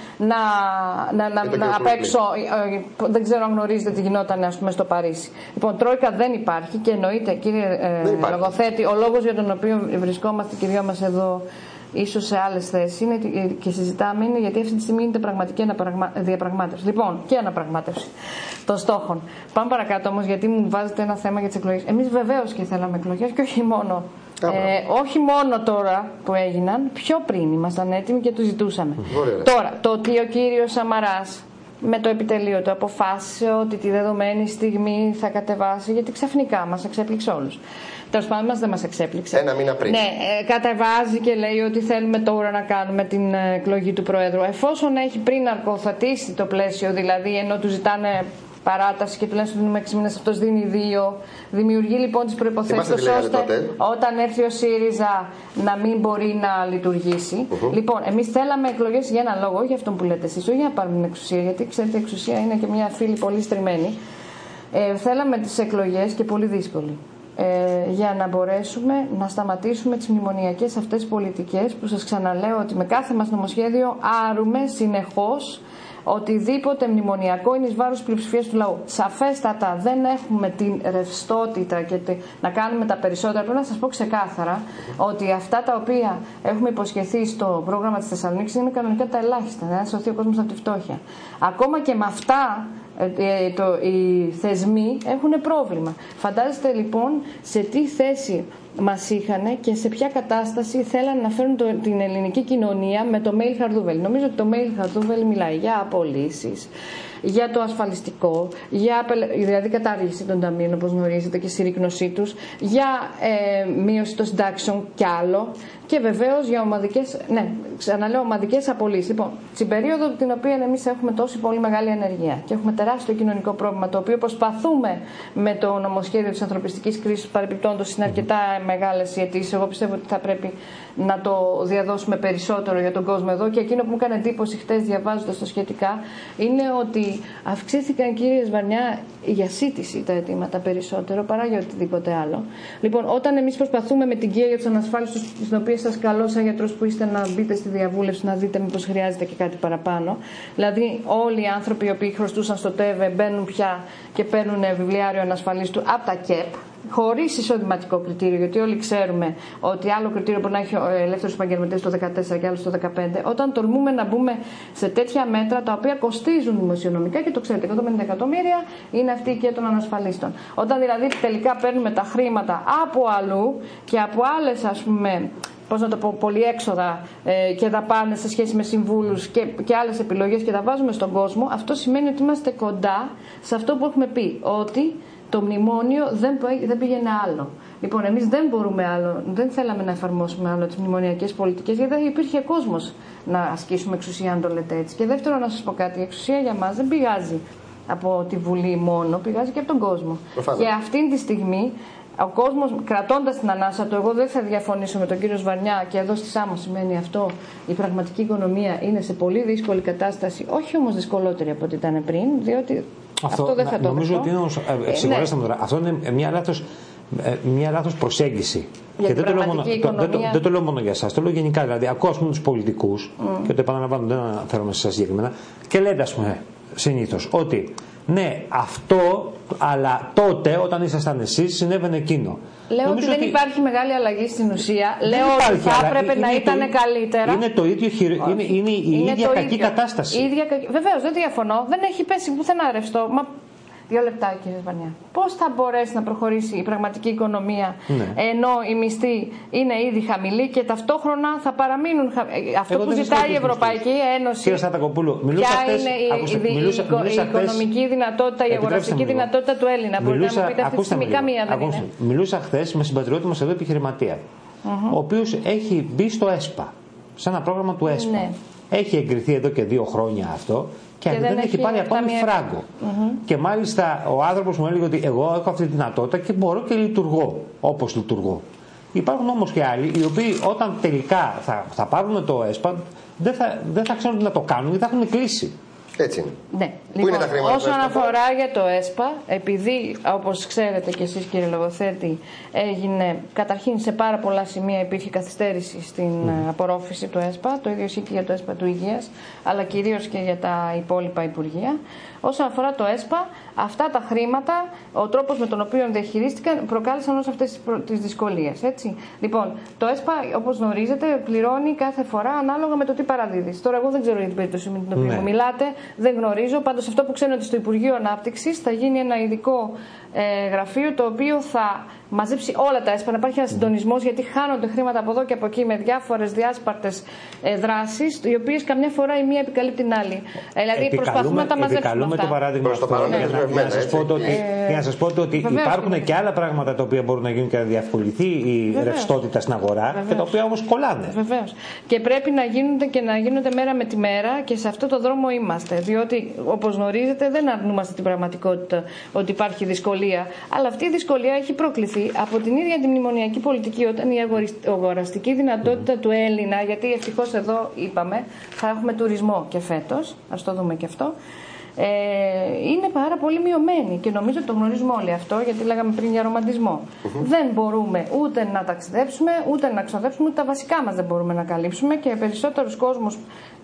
απ' έξω. Δεν ξέρω αν γνωρίζετε τι γινόταν, ας πούμε, στο Παρίσι. Λοιπόν, Τρόικα δεν υπάρχει και εννοείται, κύριε λογοθέτη, ο λόγος για τον οποίο βρισκόμαστε και δυο μας εδώ, ίσως σε άλλες θέσεις είναι και συζητάμε, είναι γιατί αυτή τη στιγμή είναι πραγματική διαπραγμάτευση. Λοιπόν, και αναπραγμάτευση των στόχων. Πάμε παρακάτω όμως, γιατί μου βάζετε ένα θέμα για τις εκλογές. Εμείς βεβαίως και θέλαμε εκλογές και όχι μόνο. Όχι μόνο τώρα που έγιναν, πιο πριν ήμασταν έτοιμοι και το ζητούσαμε. Τώρα, το ότι ο κύριος Σαμαράς με το επιτελείο του αποφάσισε ότι τη δεδομένη στιγμή θα κατεβάσει, γιατί ξαφνικά μας εξέπληξε όλους. Τέλος πάντων, δεν μας εξέπληξε. Ένα μήνα πριν. Ναι, κατεβάζει και λέει ότι θέλουμε τώρα να κάνουμε την εκλογή του Προέδρου. Εφόσον έχει πριν αρκοθατήσει το πλαίσιο, δηλαδή ενώ του ζητάνε παράταση και τουλάχιστον δίνουμε 6 μήνες, αυτός δίνει 2. Δημιουργεί λοιπόν τις προϋποθέσεις ώστε όταν έρθει ο ΣΥΡΙΖΑ να μην μπορεί να λειτουργήσει. Λοιπόν, εμείς θέλαμε εκλογές για ένα λόγο, όχι για αυτόν που λέτε εσείς, όχι για να πάρουμε την εξουσία, γιατί ξέρετε η εξουσία είναι και μια φίλη πολύ στριμμένη. Θέλαμε τις εκλογές και πολύ δύσκολη. Για να μπορέσουμε να σταματήσουμε τις μνημονιακές αυτές πολιτικές που σας ξαναλέω ότι με κάθε μας νομοσχέδιο άρουμε συνεχώς οτιδήποτε μνημονιακό είναι εις βάρος της πλειοψηφίας του λαού. Σαφέστατα δεν έχουμε την ρευστότητα και να κάνουμε τα περισσότερα. Πρέπει να σας πω ξεκάθαρα ότι αυτά τα οποία έχουμε υποσχεθεί στο πρόγραμμα της Θεσσαλονίκης είναι κανονικά τα ελάχιστα. Να σωθεί ο κόσμος από τη φτώχεια. Ακόμα και με αυτά οι θεσμοί έχουν πρόβλημα. Φαντάζεστε λοιπόν σε τι θέση μας είχαν και σε ποια κατάσταση θέλανε να φέρουν την ελληνική κοινωνία με το mail χαρδούβελ. Νομίζω ότι το mail χαρδούβελ μιλάει για απολύσεις, για το ασφαλιστικό, για δηλαδή κατάργηση των ταμείων όπως γνωρίζετε και συρρίκνωσή τους, για μείωση των συντάξεων κι άλλο και βεβαίως για ομαδικές απολύσεις. Λοιπόν, στην περίοδο την οποία εμείς έχουμε τόση πολύ μεγάλη ανεργία και έχουμε τεράστιο κοινωνικό πρόβλημα, το οποίο προσπαθούμε με το νομοσχέδιο της ανθρωπιστικής κρίσης παρεπιπτόντως είναι αρκετά μεγάλες οι αιτήσεις. Εγώ πιστεύω ότι θα πρέπει να το διαδώσουμε περισσότερο για τον κόσμο εδώ και εκείνο που μου έκανε εντύπωση χτες διαβάζοντας το σχετικά είναι ότι αυξήθηκαν, κύριε Σβαρνιά, για σύντηση τα αιτήματα περισσότερο παρά για οτιδήποτε άλλο. Λοιπόν, όταν εμείς προσπαθούμε με την ΚΙΑ για τους ανασφάλιστους, στην οποία σας καλώ σαν γιατρός που είστε να μπείτε στη διαβούλευση να δείτε μήπως χρειάζεται και κάτι παραπάνω. Δηλαδή, όλοι οι άνθρωποι οι οποίοι χρωστούσαν στο ΤΕΒΕ μπαίνουν πια και παίρνουν βιβλιάριο ανασφαλίστου από τα ΚΕΠ. Χωρίς εισοδηματικό κριτήριο, γιατί όλοι ξέρουμε ότι άλλο κριτήριο μπορεί να έχει ο ελεύθερος επαγγελματίας το 2014 και άλλο το 2015. Όταν τολμούμε να μπούμε σε τέτοια μέτρα τα οποία κοστίζουν δημοσιονομικά και το ξέρετε, 150 εκατομμύρια είναι αυτή η οικία των ανασφαλίστων. Όταν δηλαδή τελικά παίρνουμε τα χρήματα από αλλού και από άλλες, ας πούμε, πώς να το πω, πολυέξοδα και δαπάνες σε σχέση με συμβούλους και άλλες επιλογές και τα βάζουμε στον κόσμο, αυτό σημαίνει ότι είμαστε κοντά σε αυτό που έχουμε πει, ότι το μνημόνιο δεν πήγαινε άλλο. Λοιπόν, εμείς δεν μπορούμε άλλο, δεν θέλαμε να εφαρμόσουμε άλλο τις μνημονιακές πολιτικές, γιατί δεν υπήρχε κόσμος να ασκήσουμε εξουσία, αν το λέτε έτσι. Και δεύτερο, να σας πω κάτι, η εξουσία για μας δεν πηγάζει από τη Βουλή μόνο, πηγάζει και από τον κόσμο. Και αυτή τη στιγμή ο κόσμος, κρατώντας την ανάσα του, εγώ δεν θα διαφωνήσω με τον κύριο Σβαρνιά και εδώ στη Σάμο σημαίνει αυτό, η πραγματική οικονομία είναι σε πολύ δύσκολη κατάσταση, όχι όμως δυσκολότερη από ό,τι ήταν πριν, διότι αυτό δεν θα το νομίζω ότι είναι όμως, αυτό είναι μια λάθος προσέγγιση. Και δεν το λέω μόνο για εσάς, το λέω γενικά. Δηλαδή, ακούω τους πολιτικούς, και το επαναλαμβάνω, δεν αναφέρομαι σε εσάς συγκεκριμένα, και λέτε, ας πούμε, συνήθως ότι ναι, αυτό, αλλά τότε όταν ήσασταν εσείς συνέβαινε εκείνο. Λέω ότι δεν υπάρχει μεγάλη αλλαγή στην ουσία. Λέω ότι θα έπρεπε να ήταν καλύτερα. Είναι το ίδιο είναι η ίδια κακή κατάσταση. Βεβαίως, δεν διαφωνώ. Δεν έχει πέσει πουθενά ρευστό. Μα 2 λεπτά, κύριε Σβαρνιά. Πώς θα μπορέσει να προχωρήσει η πραγματική οικονομία ενώ οι μισθοί είναι ήδη χαμηλοί και ταυτόχρονα θα παραμείνουν χαμηλοί. Αυτό που ζητάει η Ευρωπαϊκή Ένωση. Κύριε Στρατακοπούλου, ποια είναι η οικονομική δυνατότητα, η αγοραστική δυνατότητα του Έλληνα. Μπορείτε να μου πείτε αυτή τη στιγμή? Καμία δεν είναι. Μιλούσα χθες με συμπατριώτη μας εδώ επιχειρηματία, ο οποίος έχει μπει στο ΕΣΠΑ, σε ένα πρόγραμμα του ΕΣΠΑ. Ναι. Έχει εγκριθεί εδώ και 2 χρόνια αυτό. Και δεν έχει πάρει ακόμη φράγκο. Και μάλιστα ο άνθρωπος μου έλεγε ότι εγώ έχω αυτή τη δυνατότητα και μπορώ και λειτουργώ όπως λειτουργώ. Υπάρχουν όμως και άλλοι οι οποίοι όταν τελικά θα πάρουν το ΕΣΠΑ δεν θα ξέρουν τι να το κάνουν γιατί θα έχουν κλείσει. Έτσι είναι. Ναι. Πού λοιπόν, είναι τα χρήματα όσον αφορά για το ΕΣΠΑ, επειδή όπως ξέρετε και εσείς κύριε Λογοθέτη, έγινε καταρχήν σε πάρα πολλά σημεία υπήρχε καθυστέρηση στην απορρόφηση του ΕΣΠΑ, το ίδιο ισχύει και για το ΕΣΠΑ του Υγείας, αλλά κυρίως και για τα υπόλοιπα Υπουργεία. Όσον αφορά το ΕΣΠΑ, αυτά τα χρήματα, ο τρόπος με τον οποίο διαχειρίστηκαν προκάλεσαν όλες αυτές τις δυσκολίες. Έτσι. Λοιπόν, το ΕΣΠΑ, όπως γνωρίζετε, πληρώνει κάθε φορά ανάλογα με το τι παραδίδεις. Τώρα, εγώ δεν ξέρω για την περίπτωση με την οποία μιλάτε, δεν γνωρίζω. Πάντως, αυτό που ξέρω ότι στο Υπουργείο Ανάπτυξης θα γίνει ένα ειδικό γραφείο το οποίο θα μαζέψει όλα τα ΕΣΠΑ, να υπάρχει ένα συντονισμός, γιατί χάνονται χρήματα από εδώ και από εκεί με διάφορες διάσπαρτες δράσεις, οι οποίες καμιά φορά η μία επικαλύπτει την άλλη. Δηλαδή προσπαθούμε να τα μαζέψουμε. Επικαλούμε το παράδειγμα αυτό. Για να σας πω ότι υπάρχουν και άλλα πράγματα τα οποία μπορούν να γίνουν και να διευκολυνθεί η ρευστότητα στην αγορά και τα οποία όμως κολλάνε. Βεβαίως. Και πρέπει να γίνονται και να γίνονται μέρα με τη μέρα και σε αυτό το δρόμο είμαστε. Διότι, όπως γνωρίζετε, δεν αρνούμαστε την πραγματικότητα ότι υπάρχει δυσκολία. Αλλά αυτή η δυσκολία έχει προκληθεί από την ίδια τη μνημονιακή πολιτική, όταν η αγοραστική δυνατότητα του Έλληνα, γιατί ευτυχώς εδώ είπαμε, θα έχουμε τουρισμό και φέτος, ας το δούμε και αυτό. Είναι πάρα πολύ μειωμένη και νομίζω ότι το γνωρίζουμε όλοι αυτό, γιατί λέγαμε πριν για ρομαντισμό. Δεν μπορούμε ούτε να ταξιδέψουμε, ούτε να ξοδέψουμε, ούτε τα βασικά μας δεν μπορούμε να καλύψουμε και περισσότερους κόσμους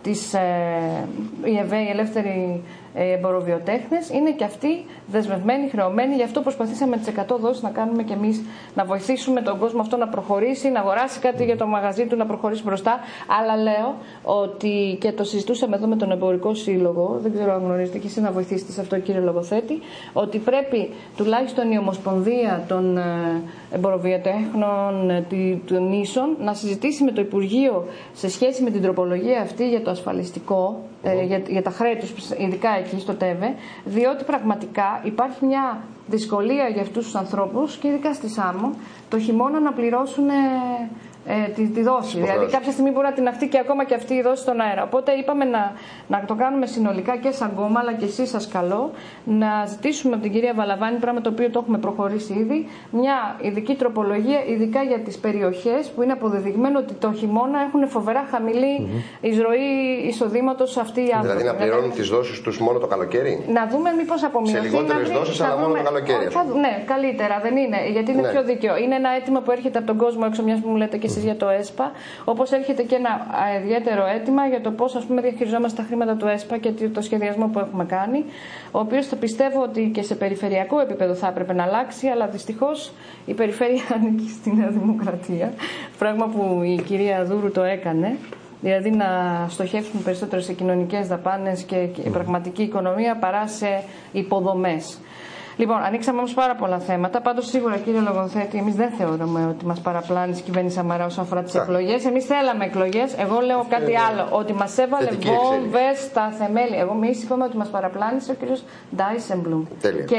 οι ΕΒΕ, οι ελεύθεροι εμποροβιοτέχνες, είναι και αυτοί δεσμευμένοι, χρεωμένοι. Γι' αυτό προσπαθήσαμε τις 100 δόσεις να κάνουμε και εμείς, να βοηθήσουμε τον κόσμο αυτό να προχωρήσει, να αγοράσει κάτι για το μαγαζί του, να προχωρήσει μπροστά. Αλλά λέω ότι, και το συζητούσαμε εδώ με τον Εμπορικό Σύλλογο, δεν ξέρω αν γνωρίζετε και εσείς να βοηθήσετε σε αυτό, κύριε λογοθέτη, ότι πρέπει τουλάχιστον η Ομοσπονδία των Εμποροβιοτέχνων των Νήσων να συζητήσει με το Υπουργείο σε σχέση με την τροπολογία αυτή για το ασφαλιστικό, για τα χρέη τους, ειδικά εκεί στο ΤΕΒΕ, διότι πραγματικά υπάρχει μια δυσκολία για αυτούς τους ανθρώπους και ειδικά στη Σάμο το χειμώνα να πληρώσουν τη δόση. Δηλαδή κάποια στιγμή μπορεί να την αχτεί και ακόμα και αυτή η δόση στον αέρα. Οπότε είπαμε να το κάνουμε συνολικά και σαν κόμμα, αλλά και εσείς σας καλώ, να ζητήσουμε από την κυρία Βαλαβάνη, πράγμα το οποίο το έχουμε προχωρήσει ήδη, μια ειδική τροπολογία, ειδικά για τις περιοχές που είναι αποδεδειγμένο ότι το χειμώνα έχουν φοβερά χαμηλή εισρωή εισοδήματος αυτοί οι άνθρωποι. Δηλαδή να πληρώνουν τις δόσεις τους μόνο το καλοκαίρι. Να δούμε μήπως απομειωθεί. Σε λιγότερες δόσεις, αλλά μόνο το καλοκαίρι. Ναι, καλύτερα δεν είναι, γιατί είναι πιο δίκαιο. Είναι ένα αίτημα που έρχεται από τον κόσμο έξω, μιας που μου λέτε και εσείς για το ΕΣΠΑ, όπως έρχεται και ένα ιδιαίτερο αίτημα για το πώς, ας πούμε, διαχειριζόμαστε τα χρήματα του ΕΣΠΑ και το σχεδιασμό που έχουμε κάνει, ο οποίος θα πιστεύω ότι και σε περιφερειακό επίπεδο θα έπρεπε να αλλάξει, αλλά δυστυχώς η περιφέρεια ανήκει στη Νέα Δημοκρατία, πράγμα που η κυρία Δούρου το έκανε. Δηλαδή να στοχεύσουμε περισσότερο σε κοινωνικές δαπάνες και πραγματική οικονομία παρά σε υποδομές. Λοιπόν, ανοίξαμε όμως πάρα πολλά θέματα. Πάντως, σίγουρα, κύριε λογοθέτη, εμείς δεν θεωρούμε ότι μας παραπλάνησε η κυβέρνηση Σαμαρά όσον αφορά τις εκλογές. Εμείς θέλαμε εκλογές. Εγώ λέω κάτι άλλο. Ότι μας έβαλε βόμβες στα θεμέλια. Εμείς είπαμε ότι μας παραπλάνησε ο κύριος Ντάισεμπλουμ. Και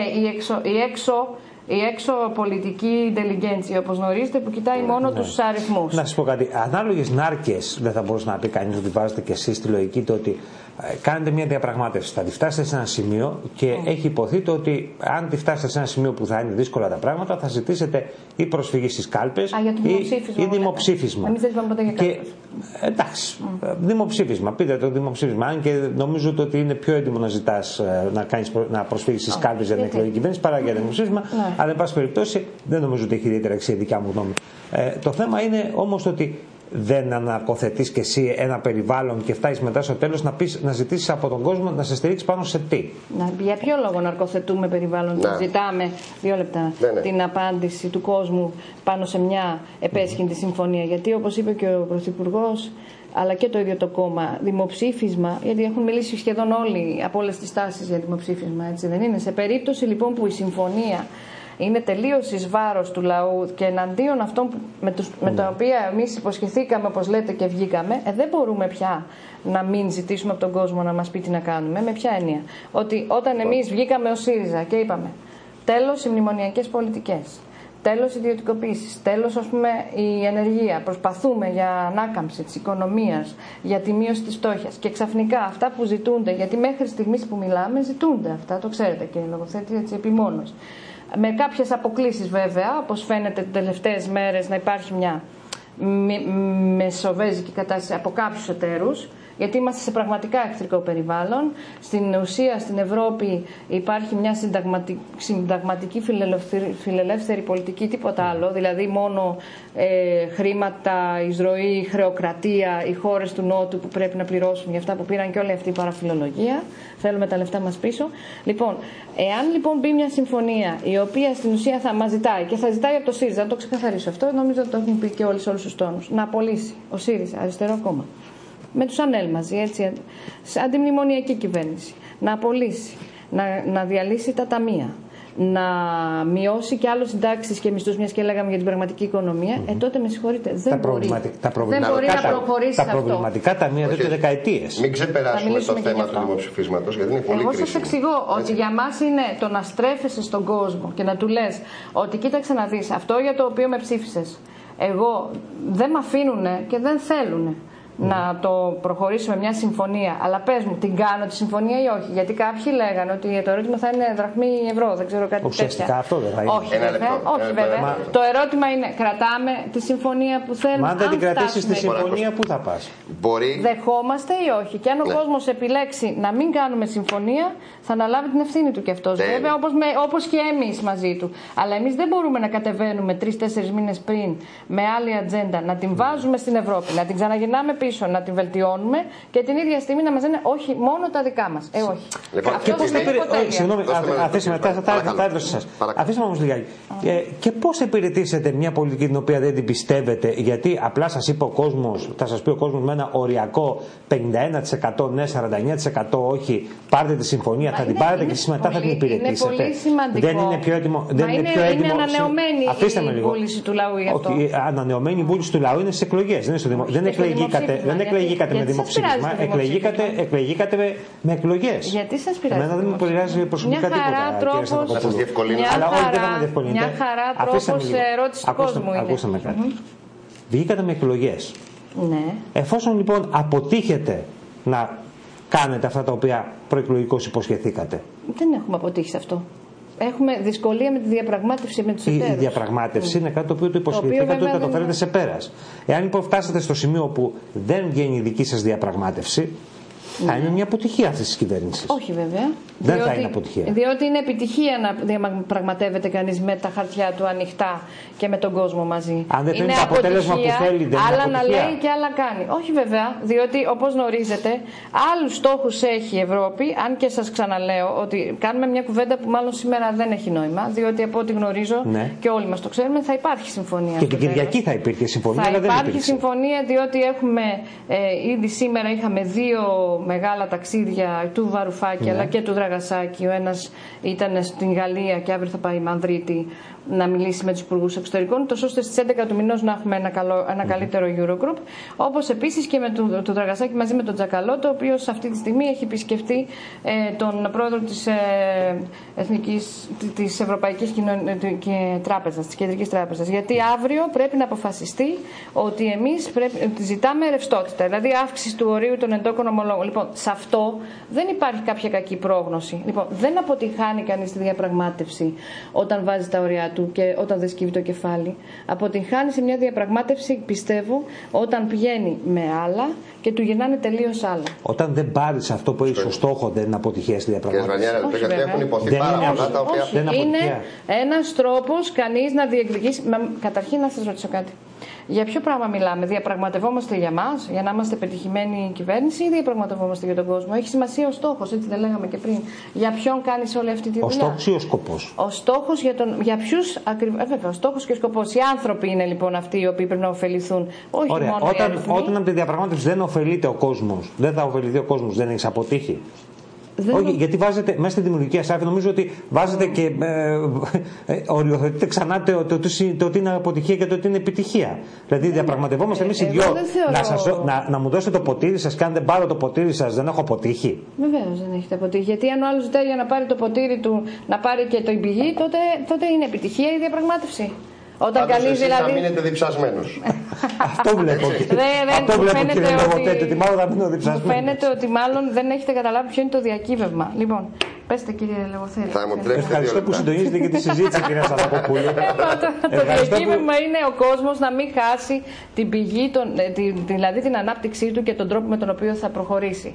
η έξω πολιτική intelligence, όπως γνωρίζετε, που κοιτάει μόνο τους αριθμούς. Να σας πω κάτι. Ανάλογες νάρκες δεν θα μπορούσε να πει κανείς ότι βάζετε και εσείς στη λογική το ότι κάνετε μια διαπραγμάτευση. Θα τη φτάσετε σε ένα σημείο και έχει υποθεί το ότι αν τη φτάσετε σε ένα σημείο που θα είναι δύσκολα τα πράγματα, θα ζητήσετε ή προσφυγή στις κάλπες ή δημοψήφισμα. Εμείς δεν είπαμε ποτέ για κάλπες. Εντάξει, δημοψήφισμα. Πείτε το δημοψήφισμα. Αν και νομίζω ότι είναι πιο έντιμο να ζητάς να προσφύγεις στις κάλπες για την εκλογική κυβέρνηση παρά για δημοψήφισμα. Αλλά, εν πάση περιπτώσει, δεν νομίζω ότι έχει ιδιαίτερη αξία, δικιά μου γνώμη. Το θέμα είναι όμως ότι δεν αναρκοθετείς και εσύ ένα περιβάλλον και φτάσεις μετά στο τέλος να ζητήσεις από τον κόσμο να σε στηρίξει πάνω σε τι. Για ποιο λόγο ναρκοθετούμε περιβάλλον και ζητάμε 2 λεπτά την απάντηση του κόσμου πάνω σε μια επέσχυντη συμφωνία? Γιατί, όπως είπε και ο Πρωθυπουργός, αλλά και το ίδιο το κόμμα, δημοψήφισμα, γιατί έχουν μιλήσει σχεδόν όλοι από όλες τις τάσεις για δημοψήφισμα, έτσι δεν είναι? Σε περίπτωση λοιπόν που η συμφωνία είναι τελείως εις βάρος του λαού και εναντίον αυτών με τα οποία εμείς υποσχεθήκαμε, όπως λέτε, και βγήκαμε, δεν μπορούμε πια να μην ζητήσουμε από τον κόσμο να μας πει τι να κάνουμε. Με ποια έννοια? Ότι όταν εμείς βγήκαμε ως ΣΥΡΙΖΑ και είπαμε τέλος οι μνημονιακές πολιτικές, τέλος ιδιωτικοποίησης, τέλος, ας πούμε, η ενεργεία, προσπαθούμε για ανάκαμψη της οικονομίας, για τη μείωση της φτώχειας, και ξαφνικά αυτά που ζητούνται, γιατί μέχρι στιγμής που μιλάμε ζητούνται αυτά, το ξέρετε, και λογοθέτη, έτσι, επιμόνως. Με κάποιες αποκλίσεις βέβαια, όπως φαίνεται τις τελευταίες μέρες να υπάρχει μια μεσοβέζικη κατάσταση από κάποιους εταίρους, γιατί είμαστε σε πραγματικά εχθρικό περιβάλλον. Στην ουσία στην Ευρώπη υπάρχει μια συνταγματική φιλελεύθερη πολιτική, τίποτα άλλο, δηλαδή μόνο χρήματα, εισρωή, χρεοκρατία, οι χώρες του Νότου που πρέπει να πληρώσουν για αυτά που πήραν και όλη αυτή η παραφιλολογία. Θέλουμε τα λεφτά μας πίσω. Λοιπόν, εάν λοιπόν μπει μια συμφωνία η οποία στην ουσία θα μας ζητάει, και θα ζητάει από το ΣΥΡΙΖΑ, να το ξεκαθαρίσω αυτό, νομίζω ότι το έχουν πει και όλοι σε όλους τους τόνους, να απολύσει ο ΣΥΡΙΖΑ, αριστερό κόμμα, με τους ΑΝΕΛ μαζί, έτσι, αντιμνημονιακή κυβέρνηση, να απολύσει, να διαλύσει τα ταμεία, να μειώσει και άλλους συντάξεις και μισθούς, μιας και λέγαμε για την πραγματική οικονομία, τότε με συγχωρείτε, δεν μπορεί να προχωρήσει αυτό. Τα προβληματικά ταμεία εδώ και δεκαετίες. Μην ξεπεράσουμε το θέμα του δημοψηφίσματος, γιατί είναι πολύ κρίσιμο. Εγώ σας εξηγώ ότι για μας είναι το να στρέφεσαι στον κόσμο και να του λες ότι κοίταξε να δεις, αυτό για το οποίο με ψήφισες, εγώ δεν με αφήνουνε και δεν θέλουνε να το προχωρήσουμε μια συμφωνία. Αλλά πες μου, την κάνω τη συμφωνία ή όχι? Γιατί κάποιοι λέγανε ότι το ερώτημα θα είναι δραχμή ή ευρώ, δεν ξέρω κάτι τέτοιο. Ουσιαστικά αυτό δεν θα είναι. Όχι, όχι βέβαια. Το ερώτημα είναι, κρατάμε τη συμφωνία που θέλουμε? Μα αν δεν την κρατήσεις τη συμφωνία, πού θα πας? Δεχόμαστε ή όχι? Και αν ο κόσμος επιλέξει να μην κάνουμε συμφωνία, θα αναλάβει την ευθύνη του κι αυτός. Βέβαια, όπως και εμείς μαζί του. Αλλά εμείς δεν μπορούμε να κατεβαίνουμε 3-4 μήνες πριν με άλλη ατζέντα, να την βάζουμε στην Ευρώπη, να την ξαναγυρνάμε πίσω, να την βελτιώνουμε και την ίδια στιγμή να μας λένε όχι, μόνο τα δικά μας. Όχι. Και πώς συγγνώμη, αφήστε με όμως λιγάκι. Και πώς υπηρετήσετε μια πολιτική την οποία δεν την πιστεύετε? Γιατί απλά σας είπε ο κόσμος, θα σας πει ο κόσμος με ένα οριακό 51% ναι, 49% όχι, πάρτε τη συμφωνία, θα την πάρετε και εσείς μετά θα την υπηρετήσετε? Είναι πολύ σημαντικό. Δεν είναι πιο έτοιμο? Είναι ανανεωμένη η βούληση του λαού γι' αυτό. Όχι, ανανεωμένη η βούληση του λαού είναι στις εκλογές. Δεν εκλεγήκατε με δημοψήφισμα, εκλεγήκατε με εκλογές. Γιατί σας πειράζει? Εμένα δεν με επηρεάζει προσωπικά τίποτα. Να σας διευκολύνω. Μια χαρά τρόπος ερώτηση του κόσμου είναι. Ακούστε με κάτι. Βγήκατε με εκλογές. Ναι. Εφόσον λοιπόν αποτύχετε να κάνετε αυτά τα οποία προεκλογικώς υποσχεθήκατε. Δεν έχουμε αποτύχει σε αυτό. Έχουμε δυσκολία με τη διαπραγμάτευση με τους εταίρους. Η διαπραγμάτευση είναι κάτι το οποίο το υποσχεθήκατε ότι θα το φέρετε σε πέρας. Εάν λοιπόν φτάσετε στο σημείο που δεν βγαίνει η δική σας διαπραγμάτευση, θα είναι μια αποτυχία αυτής της κυβέρνησης. Όχι βέβαια. Δεν θα είναι αποτυχία. Διότι είναι επιτυχία να διαπραγματεύεται κανείς με τα χαρτιά του ανοιχτά και με τον κόσμο μαζί. Αν δεν είναι το αποτέλεσμα που θέλει, δεν άλλα είναι να λέει και άλλα κάνει. Όχι βέβαια, διότι όπως γνωρίζετε, άλλους στόχους έχει η Ευρώπη. Αν και σας ξαναλέω ότι κάνουμε μια κουβέντα που μάλλον σήμερα δεν έχει νόημα, διότι από ό,τι γνωρίζω και όλοι μας το ξέρουμε, θα υπάρχει συμφωνία. Και την Κυριακή θα υπήρχε συμφωνία. Θα υπάρχει συμφωνία, διότι έχουμε ήδη σήμερα είχαμε 2 μεγάλα ταξίδια του Βαρουφάκη αλλά και του Δραγασάκη. Ο ένας ήταν στην Γαλλία και αύριο θα πάει Μανδρίτη να μιλήσει με τους υπουργούς εξωτερικών, τόσο ώστε στις 11 του μηνός να έχουμε ένα καλύτερο Eurogroup. Όπως επίσης και με το Δραγασάκη μαζί με τον Τζακαλώτο, ο οποίος αυτή τη στιγμή έχει επισκεφτεί τον πρόεδρο της Ευρωπαϊκής Τράπεζας, της Κεντρικής Τράπεζας. Γιατί αύριο πρέπει να αποφασιστεί ότι εμείς ζητάμε ρευστότητα, δηλαδή αύξηση του ορίου των εντόκων ομολόγων. Λοιπόν, σε αυτό δεν υπάρχει κάποια κακή πρόγνωση. Λοιπόν, δεν αποτυχάνει κανείς τη διαπραγμάτευση όταν βάζει τα ωριά του και όταν δεν σκύβει το κεφάλι. Αποτυχάνει σε μια διαπραγμάτευση, πιστεύω, όταν πηγαίνει με άλλα και του γυρνάνε τελείως άλλα. Όταν δεν πάρεις αυτό που έχεις ως στόχο, δεν είναι αποτυχία στη διαπραγμάτευση. Έχουν υποθεί πάρα πολλά τα οποία. Είναι ένας τρόπος κανείς να διεκδικήσει. Καταρχήν να σας ρωτήσω κάτι. Για ποιο πράγμα μιλάμε? Διαπραγματευόμαστε για μας, για να είμαστε πετυχημένη κυβέρνηση, ή διαπραγματευόμαστε για τον κόσμο? Έχει σημασία ο στόχος, έτσι δεν λέγαμε και πριν? Για ποιον κάνεις όλη αυτή τη δουλειά? Ο στόχος ή ο σκοπός? Ο στόχος για ποιους ακριβώς? Βέβαια, ο στόχος και ο σκοπός. Οι άνθρωποι είναι λοιπόν αυτοί οι οποίοι πρέπει να ωφεληθούν. Όχι ωραία, μόνο οι αριθμοί. Όταν από τη διαπραγμάτευση δεν ωφελείται ο κόσμος, δεν θα ωφεληθεί ο κόσμος, δεν έχεις αποτύχει? Όχι, γιατί βάζετε μέσα στη δημιουργική ασάφεια, νομίζω ότι βάζετε και οριοθετείτε ξανά το ότι είναι αποτυχία και το ότι είναι επιτυχία. Δηλαδή διαπραγματευόμαστε εμείς οι δυο να μου δώσετε το ποτήρι σας και αν δεν πάρω το ποτήρι σας δεν έχω αποτύχει. Βεβαίως δεν έχετε αποτύχει. Γιατί αν ο άλλος ζητάει για να πάρει το ποτήρι του να πάρει και το πηγή, τότε είναι επιτυχία η διαπραγμάτευση. Όταν εσείς δηλαδή... θα μείνετε διψασμένος. Αυτό βλέπω. Αυτό βλέπω κύριε Λογοθέτη, ότι μάλλον θα μείνω διψασμένος. Μου φαίνεται ότι μάλλον δεν έχετε καταλάβει ποιο είναι το διακύβευμα. Λοιπόν, πέστε κύριε Λογοθέτη. Ευχαριστώ που συντονίζετε και τη συζήτηση κυρία Σαρακοπούλου. Το διακύβευμα είναι ο κόσμος να μην χάσει την πηγή, δηλαδή την ανάπτυξή του και τον τρόπο με τον οποίο θα προχωρήσει.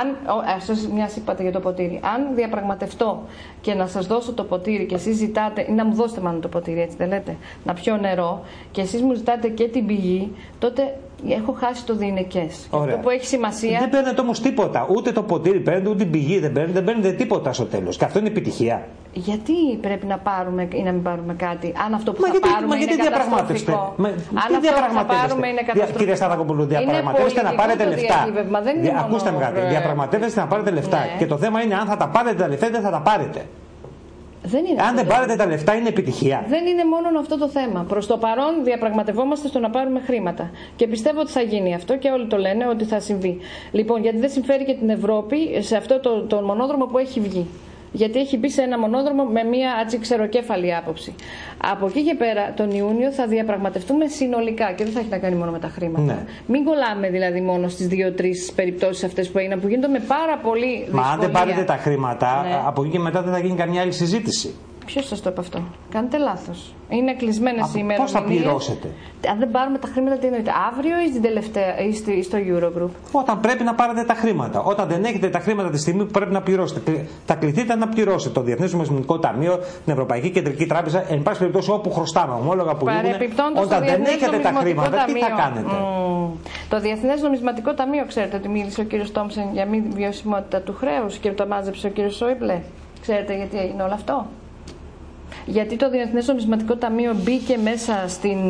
Αν, μιας είπατε για το ποτήρι, αν διαπραγματευτώ και να σας δώσω το ποτήρι και εσείς ζητάτε, ή να μου δώσετε μάλλον το ποτήρι, έτσι δεν λέτε, να πιω νερό και εσείς μου ζητάτε και την πηγή, τότε έχω χάσει το διηνεκές. Αυτό που έχει σημασία. Δεν παίρνετε όμως τίποτα. Ούτε το ποτήρι παίρνετε, ούτε την πηγή δεν παίρνετε τίποτα στο τέλος. Και αυτό είναι επιτυχία. Γιατί πρέπει να πάρουμε ή να μην πάρουμε κάτι, αν αυτό που θα πάρουμε είναι καταστροφικό? Αν αυτό που θα πάρουμε είναι καταστροφικό. Κύριε Σταδακοπούλου, διαπραγματεύεστε να πάρετε λεφτά. Ακούστε με κάτι. Διαπραγματεύεστε να πάρετε λεφτά. Και το θέμα είναι αν θα τα πάρετε τα λεφτά ή δεν θα τα πάρετε. Αν δεν πάρετε τα λεφτά, είναι επιτυχία. Δεν είναι μόνο αυτό το θέμα. Προς το παρόν διαπραγματευόμαστε στο να πάρουμε χρήματα. Και πιστεύω ότι θα γίνει αυτό και όλοι το λένε ότι θα συμβεί. Λοιπόν, γιατί δεν συμφέρει και την Ευρώπη σε αυτό το μονόδρομο που έχει βγει. Γιατί έχει μπει σε ένα μονόδρομο με μία ξεροκέφαλη άποψη. Από εκεί και πέρα, τον Ιούνιο θα διαπραγματευτούμε συνολικά και δεν θα έχει να κάνει μόνο με τα χρήματα. Ναι. Μην κολλάμε δηλαδή μόνο στις 2-3 περιπτώσεις αυτές που έγιναν, που γίνονται με πάρα πολύ δυσκολία. Μα αν δεν πάρετε τα χρήματα, ναι, από εκεί και μετά δεν θα γίνει καμιά άλλη συζήτηση. Ποιος σας το είπε αυτό? Κάνετε λάθος. Είναι κλεισμένες οι ημερομηνίες. Πώς θα πληρώσετε? Αν δεν πάρουμε τα χρήματα, τι εννοείται? Αύριο ή στο Eurogroup? Όταν πρέπει να πάρετε τα χρήματα. Όταν δεν έχετε τα χρήματα τη στιγμή που πρέπει να πληρώσετε, θα κληθείτε να πληρώσετε το Διεθνές Νομισματικό Ταμείο, την Ευρωπαϊκή Κεντρική Τράπεζα, εν πάση περιπτώσει όπου χρωστάμε, ομόλογα που γίνουν. Όταν δεν έχετε τα χρήματα, τι θα κάνετε? Το Διεθνές Νομισματικό Ταμείο, ξέρετε ότι μίλησε ο κύριος Τόμψεν για μη βιωσιμότητα του χρέους και το μάζεψε ο κύριος Σόιμπλε. Ξέρετε γιατί έγινε όλο αυτό? Γιατί το Διεθνές Νομισματικό Ταμείο μπήκε μέσα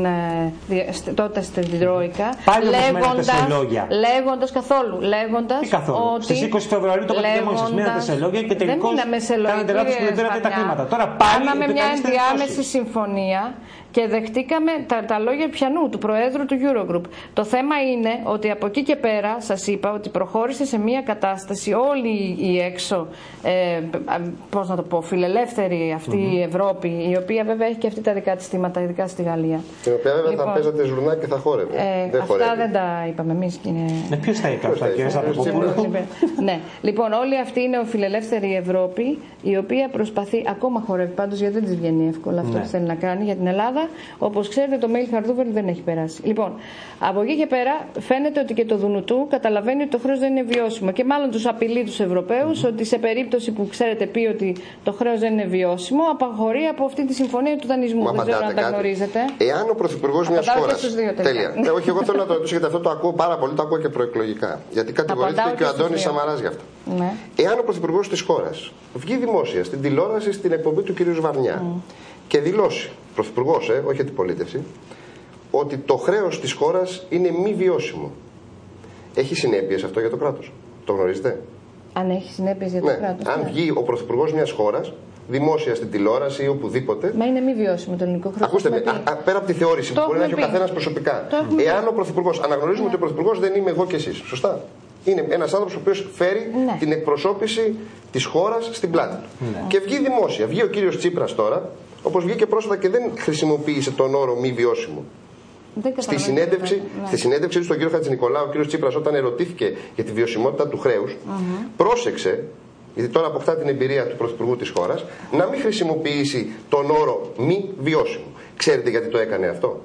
τότε στην Τρόικα, λέγοντας ότι... Στις 20 Φεβρουαρίου το κατηγορήσατε, μείνατε σε λόγια και τελικώς κάνετε λάθος που δεν πήρατε τα χρήματα. Τώρα κάναμε μια ενδιάμεση συμφωνία και δεχτήκαμε τα λόγια πιανού, του Προέδρου του Eurogroup. Το θέμα είναι ότι από εκεί και πέρα, σας είπα, ότι προχώρησε σε μια κατάσταση όλη η έξω, πώς να το πω, φιλελεύθερη αυτή η Ευρώπη, η οποία βέβαια έχει και αυτή τα δικά της θύματα, ειδικά στη Γαλλία. Την οποία βέβαια θα παίζατε ζουρνά και θα χόρευε. Αυτά δεν τα είπαμε εμείς. Ποιος τα είπε αυτά, κύριε Σαποπούλου? Ναι, λοιπόν, όλη αυτή είναι η φιλελεύθερη Ευρώπη, η οποία προσπαθεί, ακόμα χορεύει πάντως, γιατί δεν της βγαίνει εύκολα αυτό που θέλει να κάνει για την Ελλάδα. Όπως ξέρετε, το mail Χαρδούβερ δεν έχει περάσει. Λοιπόν, από εκεί και πέρα φαίνεται ότι και το Δουνουτού καταλαβαίνει ότι το χρέος δεν είναι βιώσιμο και μάλλον τους απειλεί τους Ευρωπαίους ότι σε περίπτωση που ξέρετε πει ότι το χρέος δεν είναι βιώσιμο, απαχωρεί από αυτή τη συμφωνία του δανεισμού. Δεν ξέρω αν τα γνωρίζετε. Εάν ο Πρωθυπουργός μιας χώρας. Τέλεια. Όχι, εγώ θέλω να το ρωτήσω γιατί αυτό το ακούω πάρα πολύ, το ακούω και προεκλογικά. Γιατί κατηγορήθηκε και ο Αντώνης Σαμαράς γι' αυτό. Ναι. Εάν ο Πρωθυπουργός της χώρας βγει δημόσια στην τηλεόραση στην εκπομπή του κ. Βαρνιά και δηλώσει, Πρωθυπουργός, όχι αντιπολίτευση, ότι το χρέος της χώρας είναι μη βιώσιμο. Έχει συνέπειες αυτό για το κράτος? Το γνωρίζετε? Αν έχει συνέπειες για το κράτος. Αν βγει ο Πρωθυπουργός μιας χώρας δημόσια στην τηλεόραση ή οπουδήποτε. Μα είναι μη βιώσιμο το ελληνικό χρέος. Ακούστε με, πέρα από τη θεώρηση που μπορεί να έχει ο καθένας προσωπικά. Εάν ο Πρωθυπουργός, αναγνωρίζουμε ότι ο Πρωθυπουργός δεν είμαι εγώ και εσείς. Σωστά. Είναι ένας άνθρωπος ο οποίος φέρει την εκπροσώπηση της χώρας στην πλάτη του. Και βγει δημόσια. Βγει ο κύριος Τσίπρας τώρα, όπως βγήκε πρόσφατα και δεν χρησιμοποίησε τον όρο μη βιώσιμο. Στη συνέντευξη του στον κύριο Χατζηνικολάου, ο κύριος Τσίπρας, όταν ερωτήθηκε για τη βιωσιμότητα του χρέους, πρόσεξε, γιατί τώρα αποκτά την εμπειρία του Πρωθυπουργού της χώρας, να μην χρησιμοποιήσει τον όρο μη βιώσιμο. Ξέρετε γιατί το έκανε αυτό?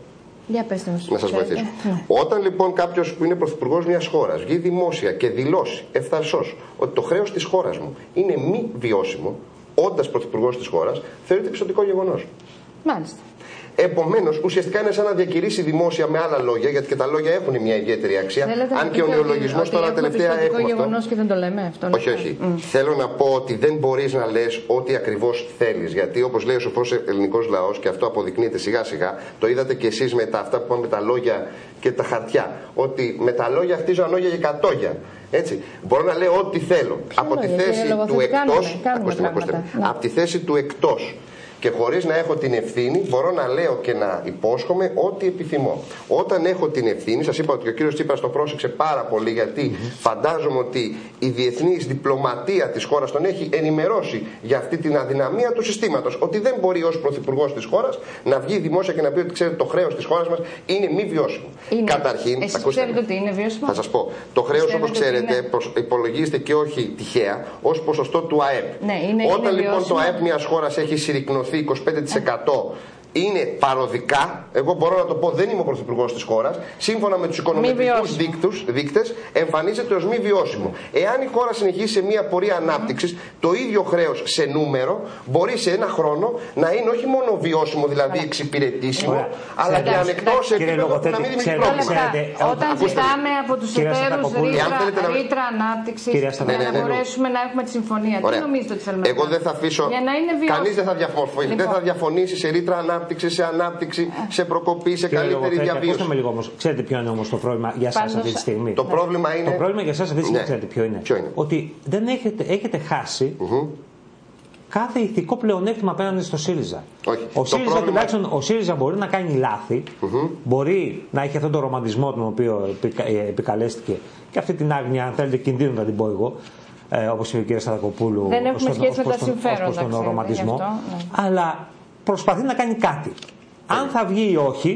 Να σας βοηθήσω. Όταν λοιπόν κάποιος που είναι πρωθυπουργός μιας χώρας βγει δημόσια και δηλώσει ευθαρσώς ότι το χρέος της χώρας μου είναι μη βιώσιμο, όντας πρωθυπουργός της χώρας, θεωρείται πιστωτικό γεγονός. Μάλιστα. Επομένως, ουσιαστικά είναι σαν να διακηρύσει δημόσια με άλλα λόγια, γιατί και τα λόγια έχουν μια ιδιαίτερη αξία. Αν και ο νεολογισμός τώρα τελευταία έχουμε αυτό. Γεγονός και δεν το λέμε αυτό. Όχι. Θέλω να πω ότι δεν μπορείς να λες ό,τι ακριβώς θέλεις. Γιατί όπως λέει ο σοφός ελληνικός λαός, και αυτό αποδεικνύεται σιγά σιγά, το είδατε και εσείς με αυτά που είπαμε με τα λόγια και τα χαρτιά. Ότι με τα λόγια χτίζω ανόγια και κατόγια. Έτσι. Μπορώ να λέω ό,τι θέλω. Από τη θέση του εκτός. Από τη θέση του εκτός. Και χωρίς να έχω την ευθύνη, μπορώ να λέω και να υπόσχομαι ό,τι επιθυμώ. Όταν έχω την ευθύνη, σας είπα ότι ο κύριος Τσίπρας το πρόσεξε πάρα πολύ, γιατί φαντάζομαι ότι η διεθνής διπλωματία της χώρας τον έχει ενημερώσει για αυτή την αδυναμία του συστήματος. Ότι δεν μπορεί ως πρωθυπουργός της χώρας να βγει δημόσια και να πει ότι ξέρετε το χρέος της χώρας μας είναι μη βιώσιμο. Καταρχήν, ξέρετε ότι είναι βιώσιμο? Θα σας πω. Το χρέος, όπως ξέρετε, υπολογίζεται και όχι τυχαία ως ποσοστό του ΑΕΠ. Όταν λοιπόν το ΑΕΠ μιας χώρας έχει συρρικνωθεί 25%, είναι παροδικά, εγώ μπορώ να το πω, δεν είμαι ο πρωθυπουργός της χώρας, σύμφωνα με τους οικονομετρικούς δείκτες, εμφανίζεται ως μη βιώσιμο. Εάν η χώρα συνεχίσει σε μια πορεία ανάπτυξης, το ίδιο χρέος σε νούμερο μπορεί σε ένα χρόνο να είναι όχι μόνο βιώσιμο, δηλαδή εξυπηρετήσιμο, αλλά και ανεκτό σε επίπεδο που να μην δημιουργεί πρόβλημα. Όταν ζητάμε από τους εταίρους ρήτρα ανάπτυξης για να μπορέσουμε να έχουμε τη συμφωνία, τι νομίζετε ότι θέλουμε? Εγώ δεν θα αφήσω, κανείς δεν θα διαφωνήσει σε ρήτρα ανάπτυξη, σε ανάπτυξη, σε προκοπή, σε καλύτερη διαβίωση. Ακούστε με λίγο όμως. Ξέρετε ποιο είναι όμως το πρόβλημα για εσάς αυτή τη στιγμή? Το πρόβλημα για εσάς αυτή τη στιγμή, ξέρετε ποιο είναι? Ότι δεν έχετε χάσει κάθε ηθικό πλεονέκτημα απέναντι στο ΣΥΡΙΖΑ. Όχι. Ο ΣΥΡΙΖΑ μπορεί να κάνει λάθη, μπορεί να έχει αυτόν τον ρομαντισμό τον οποίο επικαλέστηκε και αυτή την άγνοια, αν θέλετε, κινδύνου να την πω εγώ, όπως είπε η κ. Σαδακοπούλου, δεν έχουμε σχέση με τα συμφέροντα, ως τον ρομαντισμό, αλλά προσπαθεί να κάνει κάτι. Αν θα βγει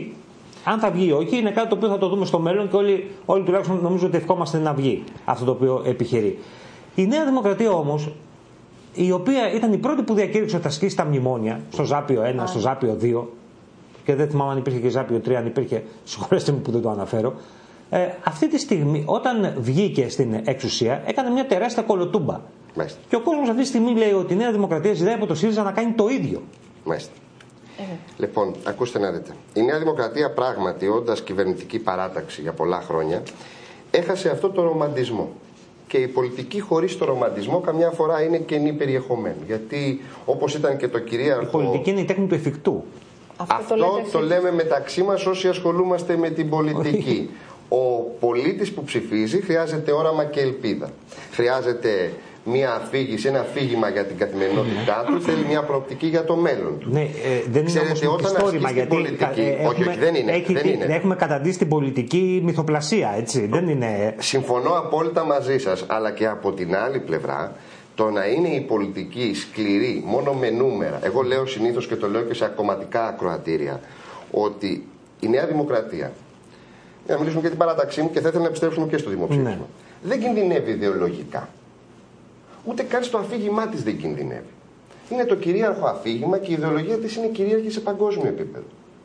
ή όχι, είναι κάτι το οποίο θα το δούμε στο μέλλον και όλοι τουλάχιστον νομίζω ότι ευχόμαστε να βγει αυτό το οποίο επιχειρεί. Η Νέα Δημοκρατία όμως, η οποία ήταν η πρώτη που διακήρυξε ότι θα ασκήσει τα μνημόνια, στο Ζάπιο 1, στο Ζάπιο 2, και δεν θυμάμαι αν υπήρχε και Ζάπιο 3, αν υπήρχε, συγχωρέστε μου που δεν το αναφέρω, αυτή τη στιγμή όταν βγήκε στην εξουσία έκανε μια τεράστια κολοτούμπα. Μάλιστα. Και ο κόσμος αυτή τη στιγμή λέει ότι η Νέα Δημοκρατία ζητάει από το ΣΥΡΙΖΑ να κάνει το ίδιο. Μάλιστα. Λοιπόν, ακούστε να δείτε. Η Νέα Δημοκρατία πράγματι, όντας κυβερνητική παράταξη για πολλά χρόνια, έχασε αυτό το ρομαντισμό. Και η πολιτική χωρίς το ρομαντισμό καμιά φορά είναι κενή περιεχομένου. Γιατί όπως ήταν και το κυρίαρχο. Η πολιτική είναι η τέχνη του εφικτού. Αυτό το λέμε μεταξύ μας όσοι ασχολούμαστε με την πολιτική. Ο πολίτης που ψηφίζει χρειάζεται όραμα και ελπίδα. Χρειάζεται μια αφήγηση, ένα αφήγημα για την καθημερινότητά του, θέλει μια προοπτική για το μέλλον του. Ναι, δεν είναι όμως μυθιστόρημα, γιατί πολιτική, όχι, δεν είναι. Έχουμε καταντήσει την πολιτική μυθοπλασία, έτσι. Δεν είναι... Συμφωνώ απόλυτα μαζί σας, αλλά και από την άλλη πλευρά, το να είναι η πολιτική σκληρή, μόνο με νούμερα. Εγώ λέω συνήθως και το λέω και σε κομματικά ακροατήρια, ότι η Νέα Δημοκρατία, για να μιλήσουμε και την παράταξή μου και θα ήθελα να επιστρέψουμε και στο δημοψήφισμα, δεν κινδυνεύει ιδεολογικά. Ούτε καν στο αφήγημά της δεν κινδυνεύει. Είναι το κυρίαρχο αφήγημα και η ιδεολογία της είναι κυρίαρχη σε παγκόσμιο επίπεδο.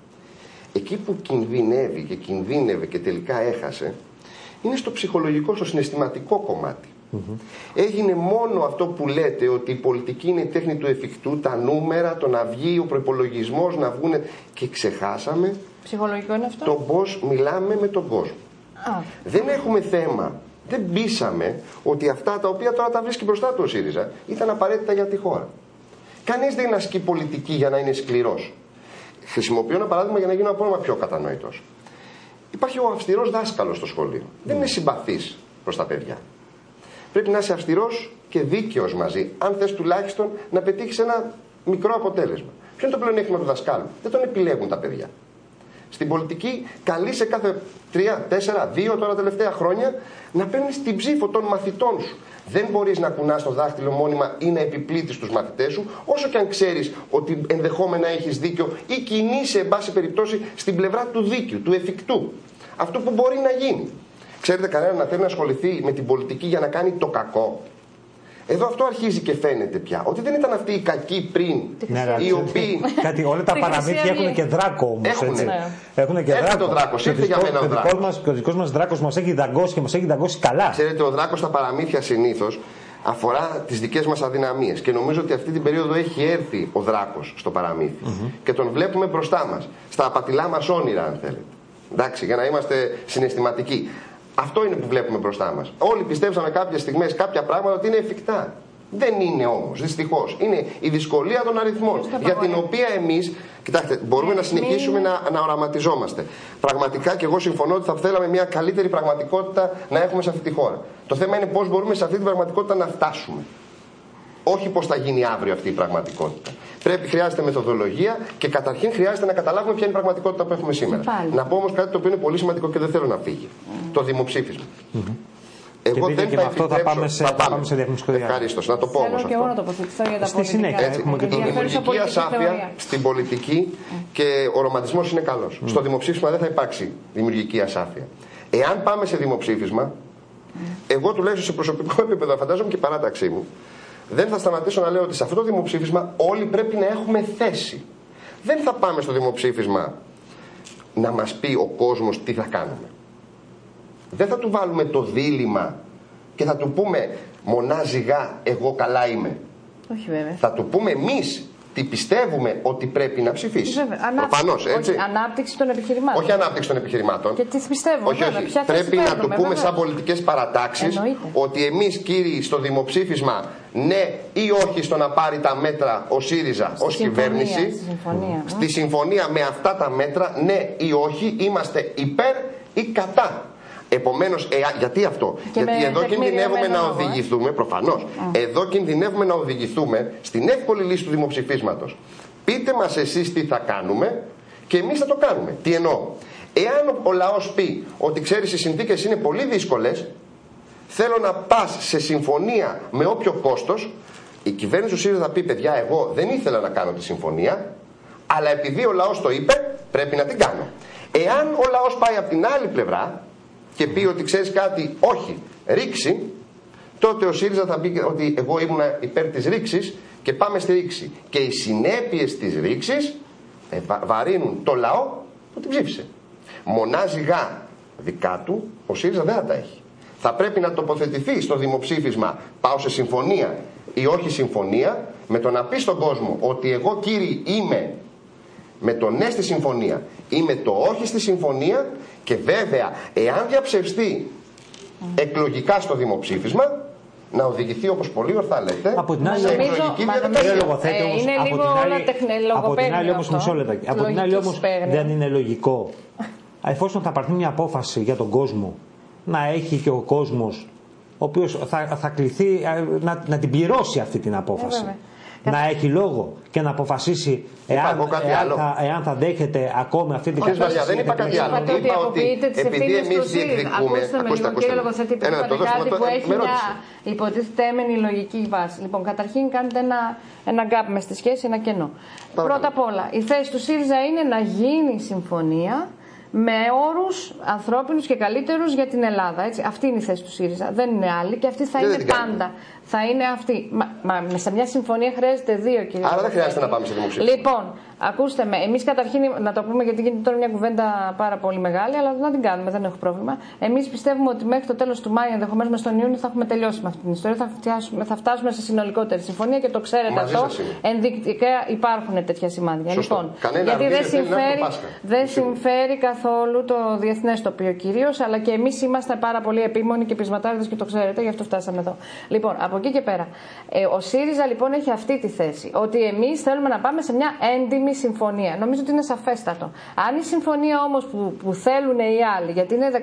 Εκεί που κινδυνεύει και κινδύνευε και τελικά έχασε, είναι στο ψυχολογικό, στο συναισθηματικό κομμάτι. Έγινε μόνο αυτό που λέτε, ότι η πολιτική είναι η τέχνη του εφικτού, τα νούμερα, το να βγει ο προϋπολογισμός, να βγουν, και ξεχάσαμε ψυχολογικό είναι αυτό, το πώς μιλάμε με τον κόσμο. Δεν έχουμε θέμα. Δεν πείσαμε ότι αυτά τα οποία τώρα τα βρίσκει μπροστά του ο ΣΥΡΙΖΑ ήταν απαραίτητα για τη χώρα. Κανείς δεν ασκεί πολιτική για να είναι σκληρός. Χρησιμοποιώ ένα παράδειγμα για να γίνω ακόμα πιο κατανοητός. Υπάρχει ο αυστηρός δάσκαλος στο σχολείο. Δεν είναι συμπαθής προς τα παιδιά. Πρέπει να είσαι αυστηρός και δίκαιος μαζί, αν θες τουλάχιστον να πετύχεις ένα μικρό αποτέλεσμα. Ποιο είναι το πλεονέκτημα του δασκάλου? Δεν τον επιλέγουν τα παιδιά. Στην πολιτική καλείσαι κάθε 3, 4, 2 τώρα τελευταία χρόνια να παίρνεις την ψήφο των μαθητών σου. Δεν μπορείς να κουνάς το δάχτυλο μόνιμα ή να επιπλήττεις τους μαθητές σου, όσο και αν ξέρεις ότι ενδεχόμενα έχεις δίκιο ή κινείσαι, εν πάση περιπτώσει, στην πλευρά του δίκαιου, του εφικτού. Αυτό που μπορεί να γίνει. Ξέρετε κανένα να θέλει να ασχοληθεί με την πολιτική για να κάνει το κακό? Εδώ αυτό αρχίζει και φαίνεται πια. Ότι δεν ήταν αυτοί οι κακοί πριν, οι οποίοι. Κάτι, όλα τα παραμύθια έχουν και δράκο όμως. Έχουν και δράκο. Το δράκο. Ήρθε για μένα ο δράκος. Και ο δικός μας δράκος μας έχει δαγκώσει και μας έχει δαγκώσει καλά. Ξέρετε, ο δράκος στα παραμύθια συνήθως αφορά τις δικές μας αδυναμίες. Και νομίζω ότι αυτή την περίοδο έχει έρθει ο δράκος στο παραμύθι. Και τον βλέπουμε μπροστά μας. Στα απατηλά μας όνειρα, αν θέλετε. Εντάξει, για να είμαστε συναισθηματικοί. Αυτό είναι που βλέπουμε μπροστά μας. Όλοι πιστέψαμε κάποιες στιγμές κάποια πράγματα ότι είναι εφικτά. Δεν είναι όμως, δυστυχώς. Είναι η δυσκολία των αριθμών. Για την οποία εμείς, κοιτάξτε, μπορούμε να συνεχίσουμε να οραματιζόμαστε. Πραγματικά και εγώ συμφωνώ ότι θα θέλαμε μια καλύτερη πραγματικότητα να έχουμε σε αυτή τη χώρα. Το θέμα είναι πώς μπορούμε σε αυτή την πραγματικότητα να φτάσουμε. Όχι πώς θα γίνει αύριο αυτή η πραγματικότητα. Χρειάζεται μεθοδολογία και καταρχήν χρειάζεται να καταλάβουμε ποια είναι η πραγματικότητα που έχουμε σήμερα. Να πω όμως κάτι το οποίο είναι πολύ σημαντικό και δεν θέλω να φύγει. Το δημοψήφισμα. Εγώ δεν θα αυτό θα πάμε σε διαφημιστικό διάλογο. Ευχαριστώ. Να το πω όμως αυτό. Να τοποθετηθώ για τα στη συνέχεια. Έχουμε και τη δημιουργική ασάφεια στην πολιτική και ο ρομαντισμός είναι καλός. Στο δημοψήφισμα δεν θα υπάρξει δημιουργική ασάφεια. Εάν πάμε σε δημοψήφισμα, εγώ τουλάχιστον σε προσωπικό επίπεδο, φαντάζομαι και η παράταξή μου, δεν θα σταματήσω να λέω ότι σε αυτό το δημοψήφισμα όλοι πρέπει να έχουμε θέση. Δεν θα πάμε στο δημοψήφισμα να μας πει ο κόσμος τι θα κάνουμε. Δεν θα του βάλουμε το δίλημμα και θα του πούμε μονάζιγα εγώ καλά είμαι. Όχι βέβαια. Θα του πούμε εμείς τι πιστεύουμε ότι πρέπει να ψηφίσει. Προφανώς, έτσι. Όχι, ανάπτυξη των επιχειρημάτων. Όχι ανάπτυξη των επιχειρημάτων. Και τι πιστεύουμε. Όχι, όχι. Ποια πρέπει να του πούμε βέβαια σαν πολιτικές παρατάξεις ότι εμείς, κύριοι, στο δημοψήφισμα ναι ή όχι στο να πάρει τα μέτρα ο ΣΥΡΙΖΑ ως κυβέρνηση. Στη συμφωνία με αυτά τα μέτρα ναι ή όχι είμαστε υπέρ ή κατά. Επομένως, γιατί αυτό? Γιατί εδώ κινδυνεύουμε να οδηγηθούμε, προφανώς, εδώ κινδυνεύουμε να οδηγηθούμε στην εύκολη λύση του δημοψηφίσματος. Πείτε μας εσείς τι θα κάνουμε και εμείς θα το κάνουμε. Τι εννοώ? Εάν ο λαός πει ότι ξέρεις οι συνθήκες είναι πολύ δύσκολες, θέλω να πας σε συμφωνία με όποιο κόστος, η κυβέρνηση του ΣΥΡΙΖΑ θα πει παιδιά εγώ δεν ήθελα να κάνω τη συμφωνία, αλλά επειδή ο λαός το είπε πρέπει να την κάνω. Εάν ο λαός πάει από την άλλη πλευρά και πει ότι ξέρεις κάτι, όχι, ρήξη, τότε ο ΣΥΡΙΖΑ θα πει ότι εγώ ήμουν υπέρ της ρήξης και πάμε στη ρήξη. Και οι συνέπειες της ρήξης βαρύνουν το λαό που την ψήφισε. Μονά ζυγά δικά του ο ΣΥΡΙΖΑ δεν θα τα έχει. Θα πρέπει να τοποθετηθεί στο δημοψήφισμα πάω σε συμφωνία ή όχι συμφωνία, με το να πει στον κόσμο ότι εγώ κύριοι είμαι με το ναι στη συμφωνία ή με το όχι στη συμφωνία, και βέβαια εάν διαψευστεί εκλογικά στο δημοψήφισμα να οδηγηθεί, όπως πολύ ορθά λέτε, από την άλλη, σε εκλογική διαδικασία. Είναι λίγο όλα τεχνολογικό. Από την άλλη όμως, μισό λεπτάκι. Από την άλλη όμως δεν είναι λογικό, εφόσον θα πάρθει μια απόφαση για τον κόσμο, να έχει και ο κόσμος ο οποίος θα κληθεί να την πληρώσει αυτή την απόφαση. Να έχει λόγο και να αποφασίσει εάν θα δέχεται ακόμη αυτή την κατάσταση. Δεν είπα κάτι άλλο. Είπα ότι επειδή εμείς διεκδικούμε. Κύριε Λογοθέτη, που είπατε κάτι που έχει μια υποτιθέμενη λογική βάση. Λοιπόν, καταρχήν κάνετε ένα γκάπ μες στη σχέση, ένα κενό. Πρώτα απ' όλα, η θέση του ΣΥΡΙΖΑ είναι να γίνει συμφωνία με όρους ανθρώπινους και καλύτερους για την Ελλάδα. Έτσι. Αυτή είναι η θέση του ΣΥΡΙΖΑ. Δεν είναι άλλη και αυτή θα είναι πάντα. Θα είναι αυτή. Μα σε μια συμφωνία χρειάζεται δύο, κύριε. Άρα δεν χρειάζεται να πάμε σε δημοψήφισμα. Λοιπόν, ακούστε με. Εμείς καταρχήν, να το πούμε γιατί γίνεται τώρα μια κουβέντα πάρα πολύ μεγάλη, αλλά να την κάνουμε, δεν έχω πρόβλημα. Εμείς πιστεύουμε ότι μέχρι το τέλος του Μάη, ενδεχομένως μες τον Ιούνιο, θα έχουμε τελειώσει με αυτή την ιστορία. Θα φτάσουμε σε συνολικότερη συμφωνία και το ξέρετε αυτό. Ενδεικτικά υπάρχουν τέτοια σημάδια. Λοιπόν, γιατί δεν συμφέρει καθόλου το διεθνές τοπίο κυρίως, αλλά και εμείς είμαστε πάρα πολύ επίμονοι και πεισματάριδες και το ξέρετε, γι' αυτό φτάσαμε εδώ. Λοιπόν, από εκεί και πέρα. Ο ΣΥΡΙΖΑ λοιπόν έχει αυτή τη θέση. Ότι εμείς θέλουμε να πάμε σε μια έντιμη συμφωνία. Νομίζω ότι είναι σαφέστατο. Αν η συμφωνία όμως που θέλουν οι άλλοι, γιατί είναι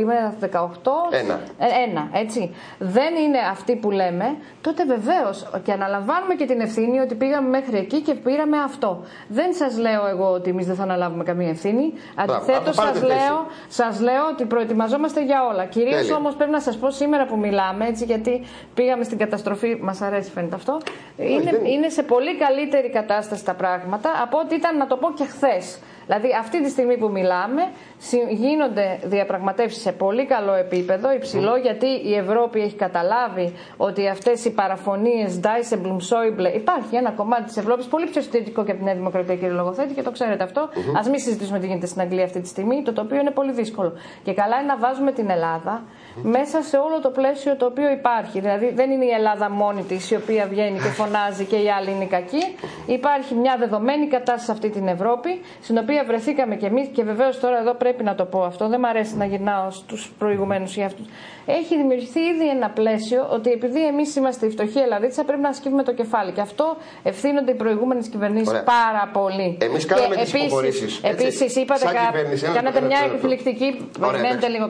18, ένα, έτσι, δεν είναι αυτή που λέμε, τότε βεβαίως και αναλαμβάνουμε και την ευθύνη ότι πήγαμε μέχρι εκεί και πήραμε αυτό. Δεν σας λέω εγώ ότι εμείς δεν θα αναλάβουμε καμία ευθύνη. Αντιθέτως σας λέω ότι προετοιμαζόμαστε για όλα. Κυρίως όμως πρέπει να σας πω σήμερα που μιλάμε, έτσι, γιατί πήγαμε στην καταστροφή, μας αρέσει φαίνεται αυτό, είναι σε πολύ καλύτερη κατάσταση τα πράγματα από ό,τι ήταν, να το πω, και χθες. Δηλαδή αυτή τη στιγμή που μιλάμε γίνονται διαπραγματεύσεις σε πολύ καλό επίπεδο, υψηλό, γιατί η Ευρώπη έχει καταλάβει ότι αυτές οι παραφωνίες Dijsselbloem, Schäuble, υπάρχει ένα κομμάτι της Ευρώπης πολύ πιο συντηρητικό και από τη Νέα Δημοκρατία, κύριε Λογοθέτη, και το ξέρετε αυτό. Ας μην συζητήσουμε τι γίνεται στην Αγγλία αυτή τη στιγμή, το οποίο είναι πολύ δύσκολο. Και καλά είναι να βάζουμε την Ελλάδα μέσα σε όλο το πλαίσιο το οποίο υπάρχει. Δηλαδή δεν είναι η Ελλάδα μόνη της η οποία βγαίνει και φωνάζει και οι άλλοι είναι κακοί. Υπάρχει μια δεδομένη κατάσταση σε αυτή την Ευρώπη, στην οποία βρεθήκαμε κι εμείς, και βεβαίως τώρα εδώ πρέπει να το πω αυτό, δεν μου αρέσει να γυρνάω στους προηγουμένους ή αυτούς. Έχει δημιουργηθεί ήδη ένα πλαίσιο ότι επειδή εμείς είμαστε οι φτωχοί Ελλαδίτσα πρέπει να ασκήσουμε το κεφάλι. Και αυτό ευθύνονται οι προηγούμενες κυβερνήσεις πάρα πολύ. Εμείς κάναμε τις υποχωρήσεις. Επίσης, είπατε κάνατε μια εκπληκτική. Περιμένετε λίγο,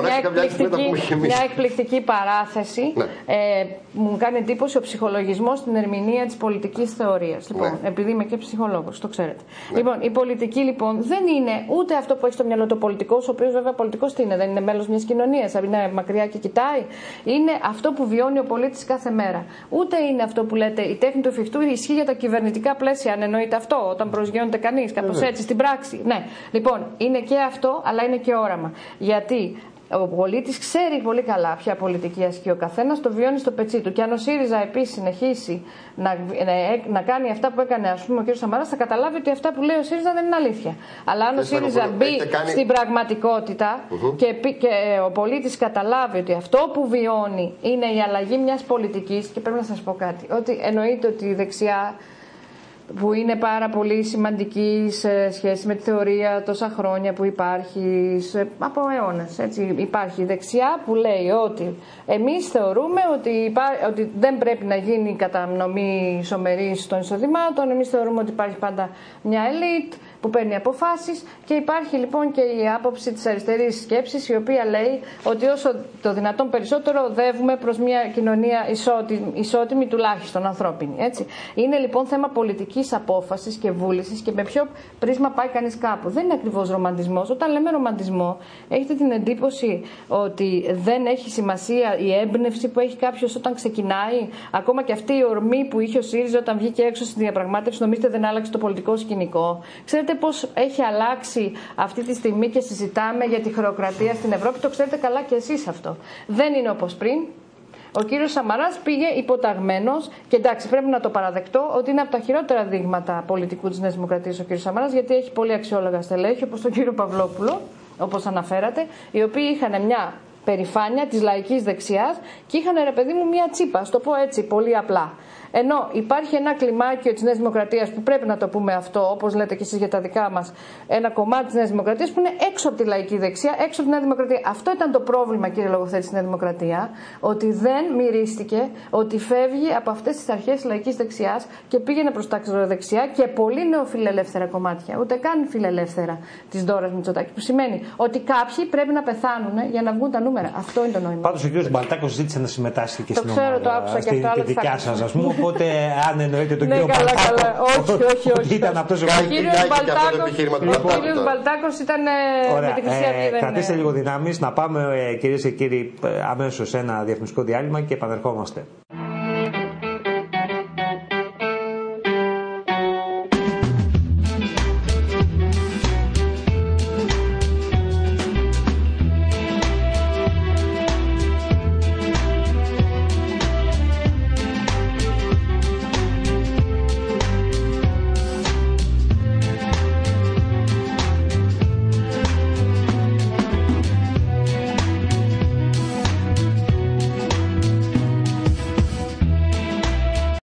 μια εκπληκτική παράθεση. Ναι. Μου κάνει εντύπωση ο ψυχολογισμός στην ερμηνεία της πολιτικής θεωρίας. Λοιπόν, ναι. Επειδή είμαι και ψυχολόγος, το ξέρετε. Ναι. Λοιπόν, η πολιτική λοιπόν δεν είναι ούτε αυτό που έχει στο μυαλό του πολιτικός, ο οποίος βέβαια πολιτικός τι είναι, δεν είναι μέλος μιας κοινωνίας, είναι μακριά και κοιτάει. Είναι αυτό που βιώνει ο πολίτης κάθε μέρα. Ούτε είναι αυτό που λέτε η τέχνη του εφικτού, ισχύει για τα κυβερνητικά πλαίσια, αν εννοείται αυτό, όταν προσγειώνεται κανείς, κάπως έτσι στην πράξη. Ναι. Λοιπόν, είναι και αυτό, αλλά είναι και όραμα. Γιατί ο πολίτης ξέρει πολύ καλά ποια πολιτική ασκεί ο καθένας, το βιώνει στο πετσί του. Και αν ο ΣΥΡΙΖΑ επίσης συνεχίσει να κάνει αυτά που έκανε, ας πούμε, ο κ. Σαμαράς, θα καταλάβει ότι αυτά που λέει ο ΣΥΡΙΖΑ δεν είναι αλήθεια. Αλλά αν ο ΣΥΡΙΖΑ μπει στην πραγματικότητα και ο πολίτης καταλάβει ότι αυτό που βιώνει είναι η αλλαγή μιας πολιτικής, και πρέπει να σας πω κάτι, ότι εννοείται ότι η δεξιά, που είναι πάρα πολύ σημαντική σε σχέση με τη θεωρία τόσα χρόνια που υπάρχει, από αιώνες. Έτσι. Υπάρχει δεξιά που λέει ότι εμείς θεωρούμε ότι δεν πρέπει να γίνει κατανομή ισομερής των εισοδημάτων, εμείς θεωρούμε ότι υπάρχει πάντα μια ελίτ, που παίρνει αποφάσεις, και υπάρχει λοιπόν και η άποψη της αριστερής σκέψης, η οποία λέει ότι όσο το δυνατόν περισσότερο οδεύουμε προς μια κοινωνία ισότιμη, τουλάχιστον ανθρώπινη. Έτσι. Είναι λοιπόν θέμα πολιτικής απόφασης και βούλησης και με ποιο πρίσμα πάει κανείς κάπου. Δεν είναι ακριβώς ρομαντισμός. Όταν λέμε ρομαντισμό, έχετε την εντύπωση ότι δεν έχει σημασία η έμπνευση που έχει κάποιος όταν ξεκινάει, ακόμα και αυτή η ορμή που είχε ο ΣΥΡΙΖΑ όταν βγήκε έξω στη διαπραγμάτευση, νομίζετε δεν άλλαξε το πολιτικό σκηνικό? Ξέρετε πώς έχει αλλάξει αυτή τη στιγμή και συζητάμε για τη χρεοκρατία στην Ευρώπη? Το ξέρετε καλά και εσείς αυτό. Δεν είναι όπως πριν. Ο κύριος Σαμαράς πήγε υποταγμένος, και εντάξει, πρέπει να το παραδεκτώ ότι είναι από τα χειρότερα δείγματα πολιτικού της Νέας Δημοκρατίας ο κύριος Σαμαράς, γιατί έχει πολύ αξιόλογα στελέχη, όπως τον κύριο Παυλόπουλο, όπως αναφέρατε, οι οποίοι είχαν μια περηφάνεια της λαϊκής δεξιάς και είχαν, ρε παιδί μου, μια τσίπα, στο πω έτσι πολύ απλά. Ενώ υπάρχει ένα κλιμάκιο της Νέας Δημοκρατίας που πρέπει να το πούμε αυτό, όπως λέτε και εσείς για τα δικά μας, ένα κομμάτι της Νέας Δημοκρατίας που είναι έξω από τη λαϊκή δεξιά, έξω από τη Νέα Δημοκρατία. Αυτό ήταν το πρόβλημα, κύριε λογοθέτη, στη Νέα Δημοκρατία, ότι δεν μυρίστηκε ότι φεύγει από αυτές τις αρχές της λαϊκής δεξιάς και πήγαινε προς τα ακροδεξιά και πολύ νεοφιλελεύθερα κομμάτια, ούτε καν φιλελεύθερα της Ντόρας Μητσοτάκη. Που σημαίνει ότι κάποιοι πρέπει να πεθάνουν για να βγουν τα νούμερα. Αυτό είναι το νόημα. Πάντως ο κ. Μπαλτάκος ζήτησε να συμμετάσχει και στην ομάδα. Το άκουσα και αυτό, δικιά σας, ας πούμε. Οπότε, αν εννοείται τον ναι, κύριο Μπαλτάκο. Όχι. Ήταν αυτός ο κύριος Μπαλτάκος ήταν με τη Χρυσή Αυγή. Κρατήστε λίγο δυνάμεις. Να πάμε, κυρίες και κύριοι, αμέσως σε ένα διαφημιστικό διάλειμμα και επανερχόμαστε.